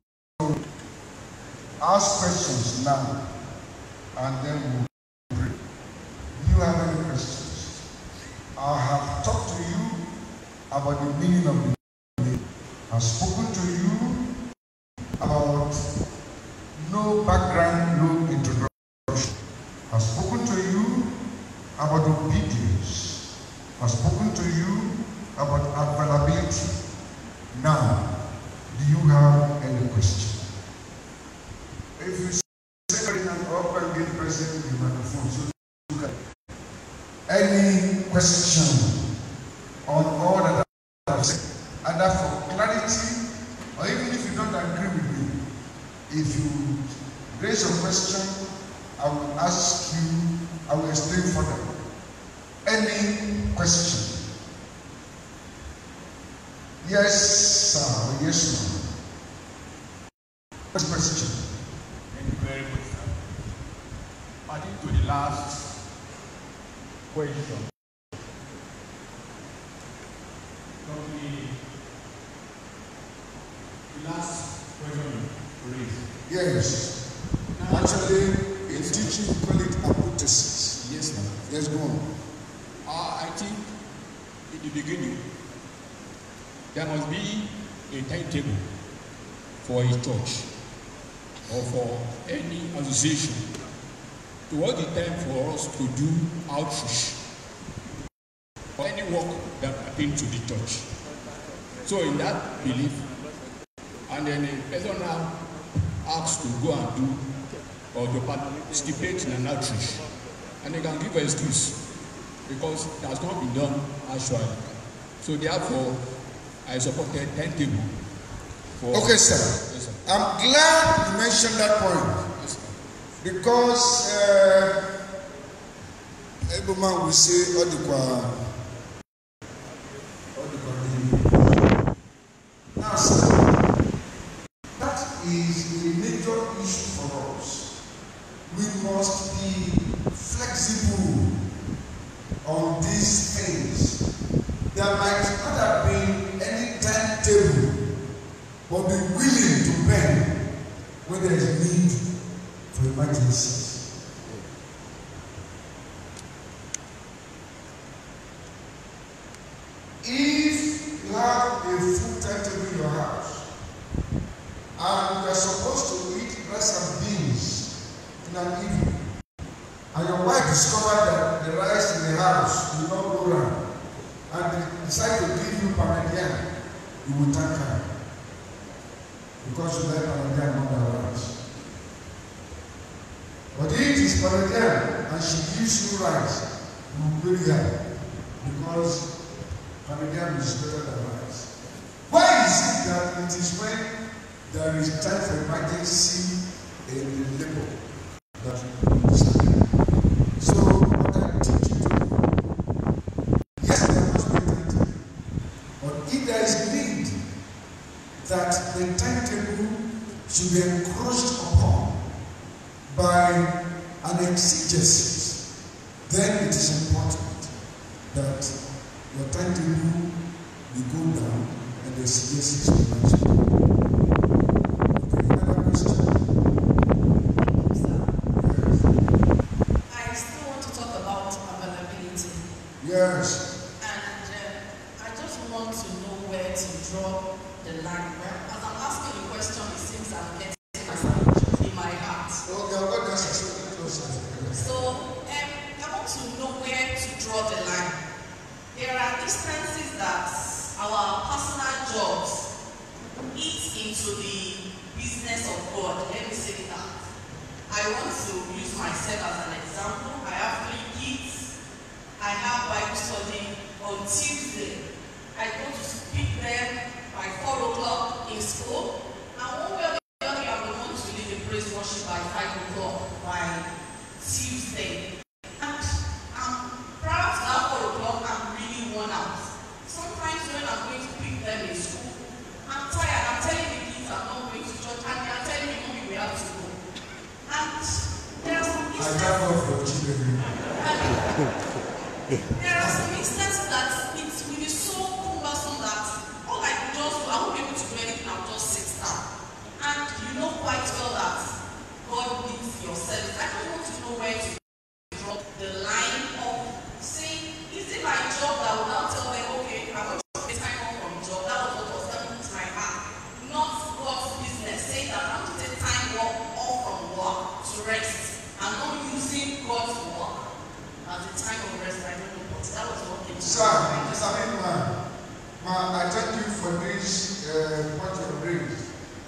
D: ask questions now, and then we'll pray. Do you have any questions? I have talked to you about the meaning of the name. I've spoken to you about no background, no introduction. I've spoken to you about obedience. I've spoken to you about availability. Now, do you have any questions? If you say an open gate person with the microphone, so you can. Any question on all that I've said, either for clarity or even if you don't agree with me, if you raise a question, I will ask you, I will explain further. Any question? Yes, sir. Yes, ma'am. What question?
G: Thank you very much, sir. Adding to the last question, from the, the last question raised.
D: Yes. Actually, in teaching, we call it hypothesis.
G: Yes, sir.
D: Let's go on.
G: Uh, I think in the beginning, there must be a timetable for a church or for any association, it was the time for us to do outreach or any work that pertains to the church. So in that belief, and then a person now asks to go and do or to participate in an outreach, and they can give an excuse because it has not been done actually. So therefore, I supported timetable. For
D: Okay, sir.
G: Yes, sir.
D: I'm glad you mentioned that point.
G: Yes, sir.
D: Because uh, every man will say, Odikwa. Odikwa. Now, sir, that is a major issue for us. We must be flexible on these things. There might not have been any timetable, but be willing to bend when there is need for emergencies. If you have a full timetable in your house and you are supposed to eat rice and beans in an evening, and your wife discovered that the rice in the house will not go round, and they decide to give you Parmesan, you will thank her because you like Parmesan more than rice. But if it is Parmesan and she gives you rice, you will bury her because Parmesan is better than rice. Why is it that it is when there is time for emergency in the labor that you understand? So what I teach you to do, yes, there must be a timetable, but if there is need that the timetable should be encroached upon by an exegesis, then it is important that your timetable will go down and the exegesis will match. Okay, another question? Yes.
F: And uh, I just want to know where to draw the line. As I'm asking the question, it seems I'm getting myself in my heart.
D: Okay, I've got that session closer.
F: So um, I want to know where to draw the line. There are instances that our personal jobs eat into the business of God. Let me say that. I want to use myself as an example. I have three kids. I have Bible study on Tuesday. I go to pick them by four o'clock in school. And one way or the other, I'm the one to lead the praise worship by five o'clock by Tuesday. And um, prior to that four o'clock, I'm really worn out. Sometimes when I'm going to pick them in school, I'm tired. I'm telling the kids I'm not going to church, and they are telling me, Mommy, we have to go. And there are some
D: I can't go for children.
F: There are some instances that it will be so cumbersome that all I can just do, I won't be able to do anything, I'll just sit down. And you know quite well that God needs your service. I don't want to know where to draw the line of saying, is it my job that will now tell them, okay, I'm going to take time off from job, that was what was coming to my heart. Not God's business, saying that I'm going to take time off from work to rest. I'm not using God's work at the time of rest. I don't know, but that was one thing.
D: Sir, I mean, ma, ma, I thank you for this uh, point of raised.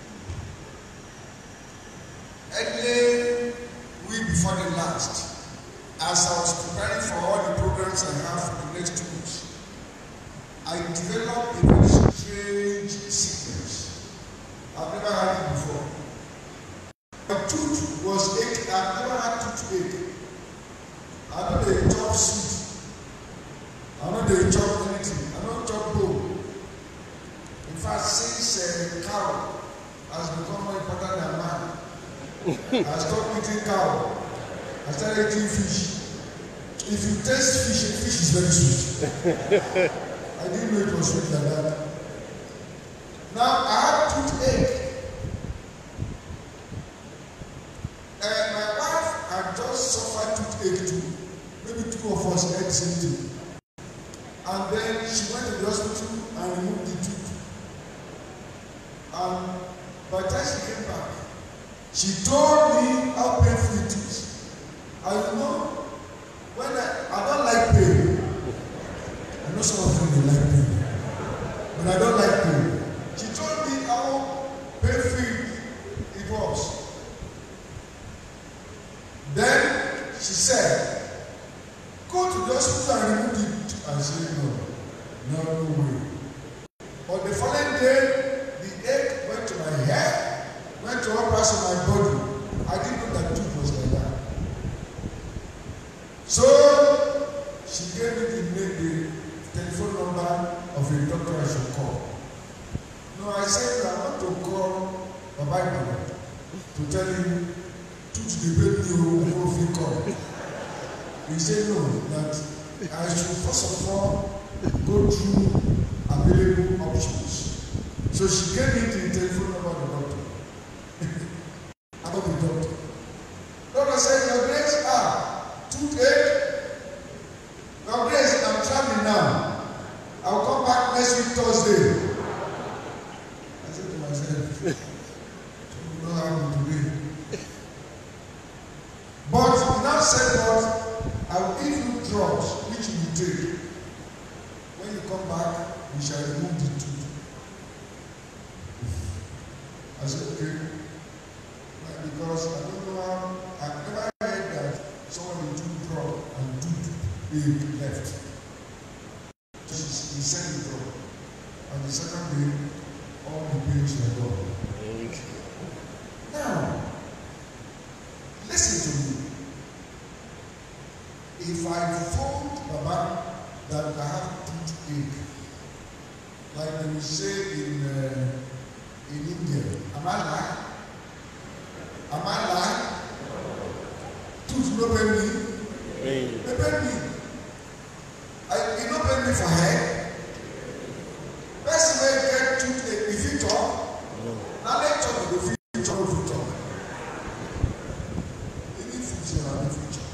D: Early week before the last, as I was preparing for all the programs I have for the next two weeks, I developed a very strange sickness. I've never had it before. My tooth was aching. I've never had toothache. I know they chop sweet. I know they chop anything. I don't chop bone. In fact, since uh, cow has become more important than man, I stopped eating cow. I started eating fish. If you taste fish, fish is very sweet. I didn't know it was sweet like that. Now I had toothache. And my wife had just suffered toothache too. Maybe two of us had the same thing. And then she went to the hospital and removed the tooth. And
B: By the time she came back, she told me how painful it is. I know when I, I don't like pain. I know some of you may like pain, but I don't like pain. She told me how painful it was. Then she said, go to the hospital and remove it. I said, no, no, no way. But the following day, the ache went to my head, went to all parts of my body. I didn't know that tooth was like that. So she gave me the, the telephone number of a doctor I should call. No, I said I want to call Baba Ibadan to tell him tooth the baby you will feel call. He said no, that I should first of all go through available options. So she gave me the telephone number of the doctor. About the doctor. Doctor said, Your Grace, ah, toothache. Your Grace, I'm traveling now. I'll come back next week Thursday. I said to myself, you know how to do it. But he now said, Lord, I will give you drugs which you will take. When you come back, we shall remove the tooth. I said, okay. Because I don't know how, I've never heard that someone will do drug and do it left. So he sent the drug. And the second day, all the pains were gone. Now, listen to me. If I told Baba that I have toothache, like they will say in, uh, in India, am I lying? Am I lying? Tooth no pain me. They pain me. I, you no pain me for head. Best way to get toothache, if you talk, now let's talk about the future of the talk. Any future and the future.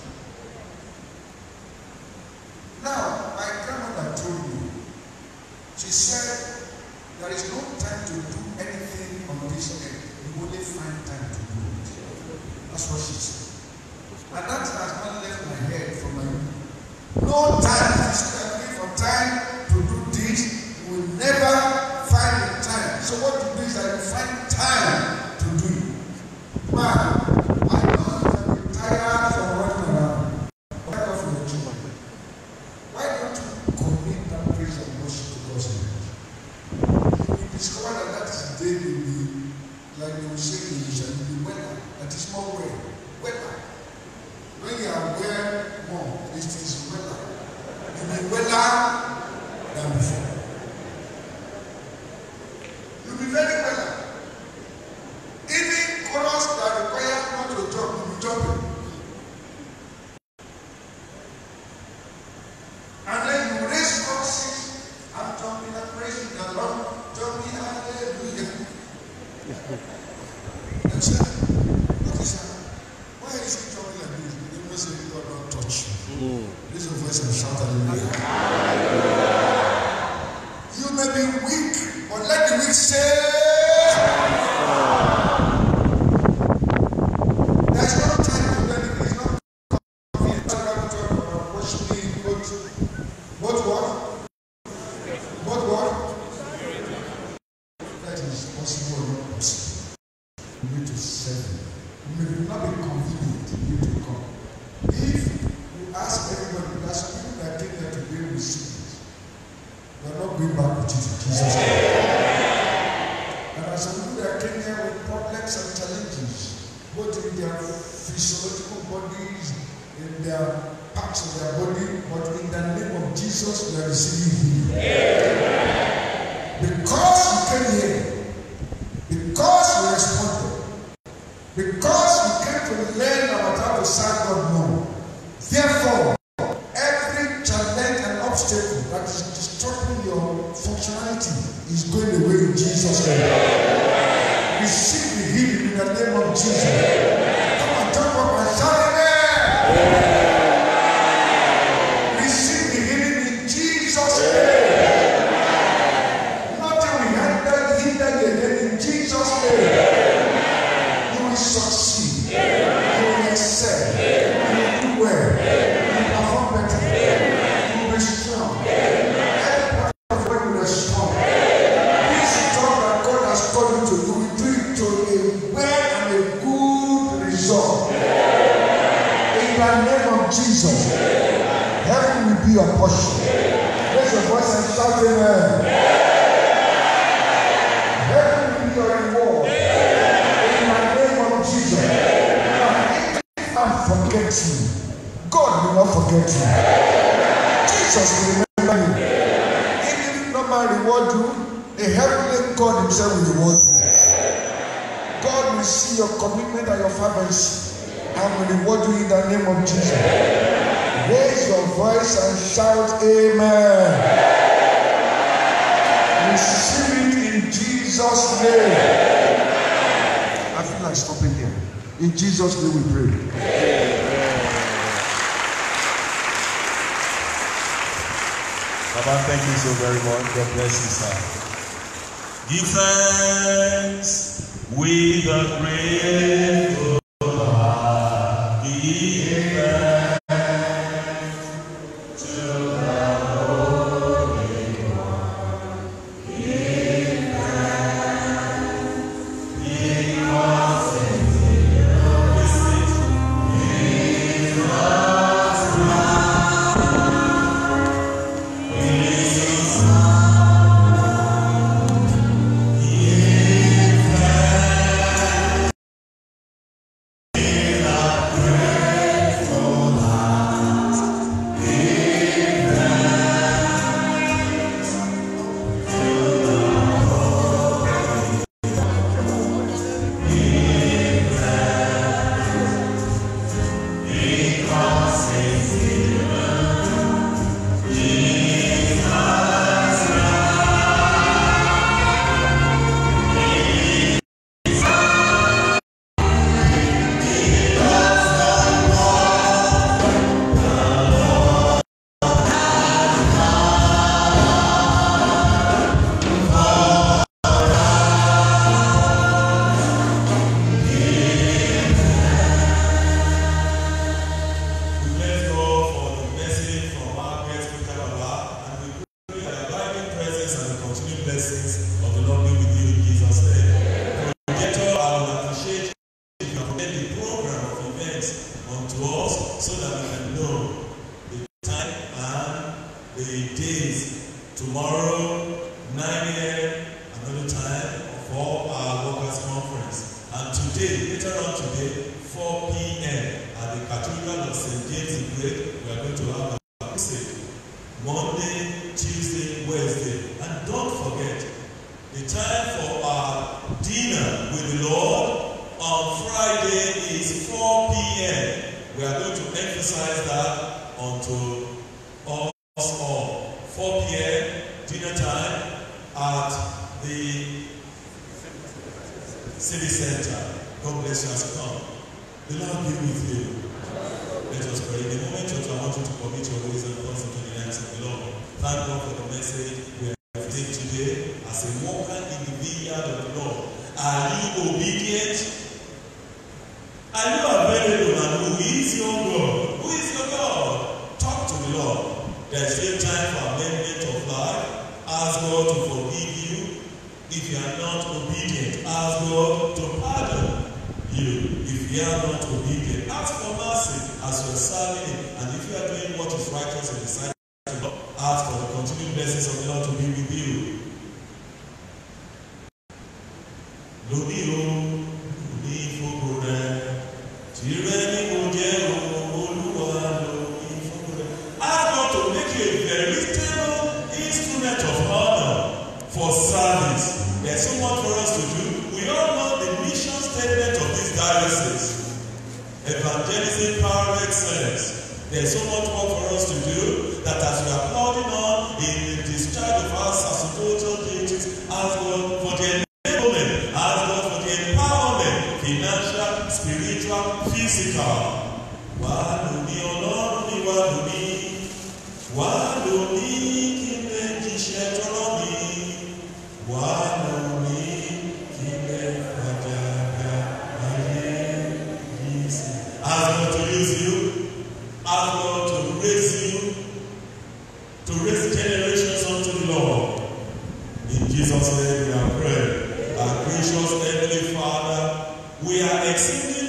B: Now, my grandmother told me, she said, there is no time to do anything on this earth. You only find time to do it. That's what she said. And that has not left my head from my youth. No time. If you start looking for time to do this, you will never find the time. So what you do is that you find time to do it. Man, I know you can be tired from running around. Why not for the children? Why don't you commit that praise and worship to God's name? You discover that that is the day you will be, like they will say in English, you will be weather. That is more weather. Weather. When you are aware more, it is weather. You will be weather than before. You will be very weather. Even chorus that require not to jump, you will be jumping. And then you raise voices. I'm jumping and praising the Lord. Jumping, hallelujah. And say, what is that? Why is he jumping like this? You never say God don't touch you. Mm. Raise your voice and shout hallelujah. You may be weak, but let the weak say, there's no time to do anything. It's not convenient. I'm going to worship me, but what what? But what? That is possible or not possible. You need to serve him. You may not be convenient. You need to come. If you ask everybody, there's some people that came there today with sickness. They are not going back with Jesus. Jesus. And there are some people that came here with problems and challenges, both in their physiological bodies, in their parts of their body, but in the name of Jesus, we are receiving healing. Because you came here, because you responded, because you came to learn about how to serve God more. Therefore, every challenge and obstacle that is disrupting your functionality is going away in Jesus' name. Receive the healing in the name of Jesus. Come on, jump up and shout amen. Receive the healing in Jesus' name. Nothing will hinder you again in Jesus' name.
D: be your portion. Raise your voice and shout amen. Heaven will be your reward. In the name of Jesus. Now, if I forget you, God will not forget you. Jesus will remember you. Even if no man reward you, the heavenly God himself will reward you. God will see your commitment and your fervency and will reward you in the name of Jesus. Raise your voice and shout amen. Receive it in Jesus' name. I feel like stopping here. In Jesus' name we pray.
C: Baba, thank you so very much. God bless you, sir. Give thanks with a grateful heart. Give thanks to the Holy One. Give thanks because it's in your visit. Jesus Christ.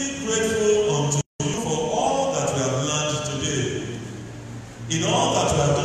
C: In all that we have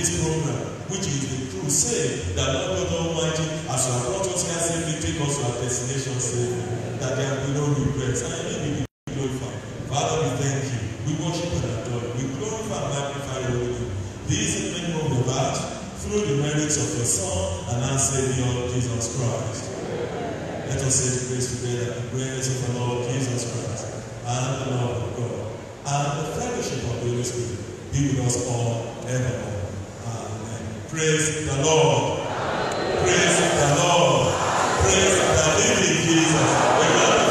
C: this program, which is the crusade that Lord God Almighty, as you have brought us here safely, take us to our destination safely, that there will be no regrets, and I may be glorified. Father, we thank you. We worship and adore you. We glorify and magnify your holy name. This is the name of the Lord, through the merits of your Son and our Savior, Jesus Christ. Let us say the grace together, the grace of the Lord Jesus Christ, and the love of God, and the fellowship of the Holy Spirit be with us all evermore. Amen. Praise the Lord. Praise the Lord. Praise the living Jesus.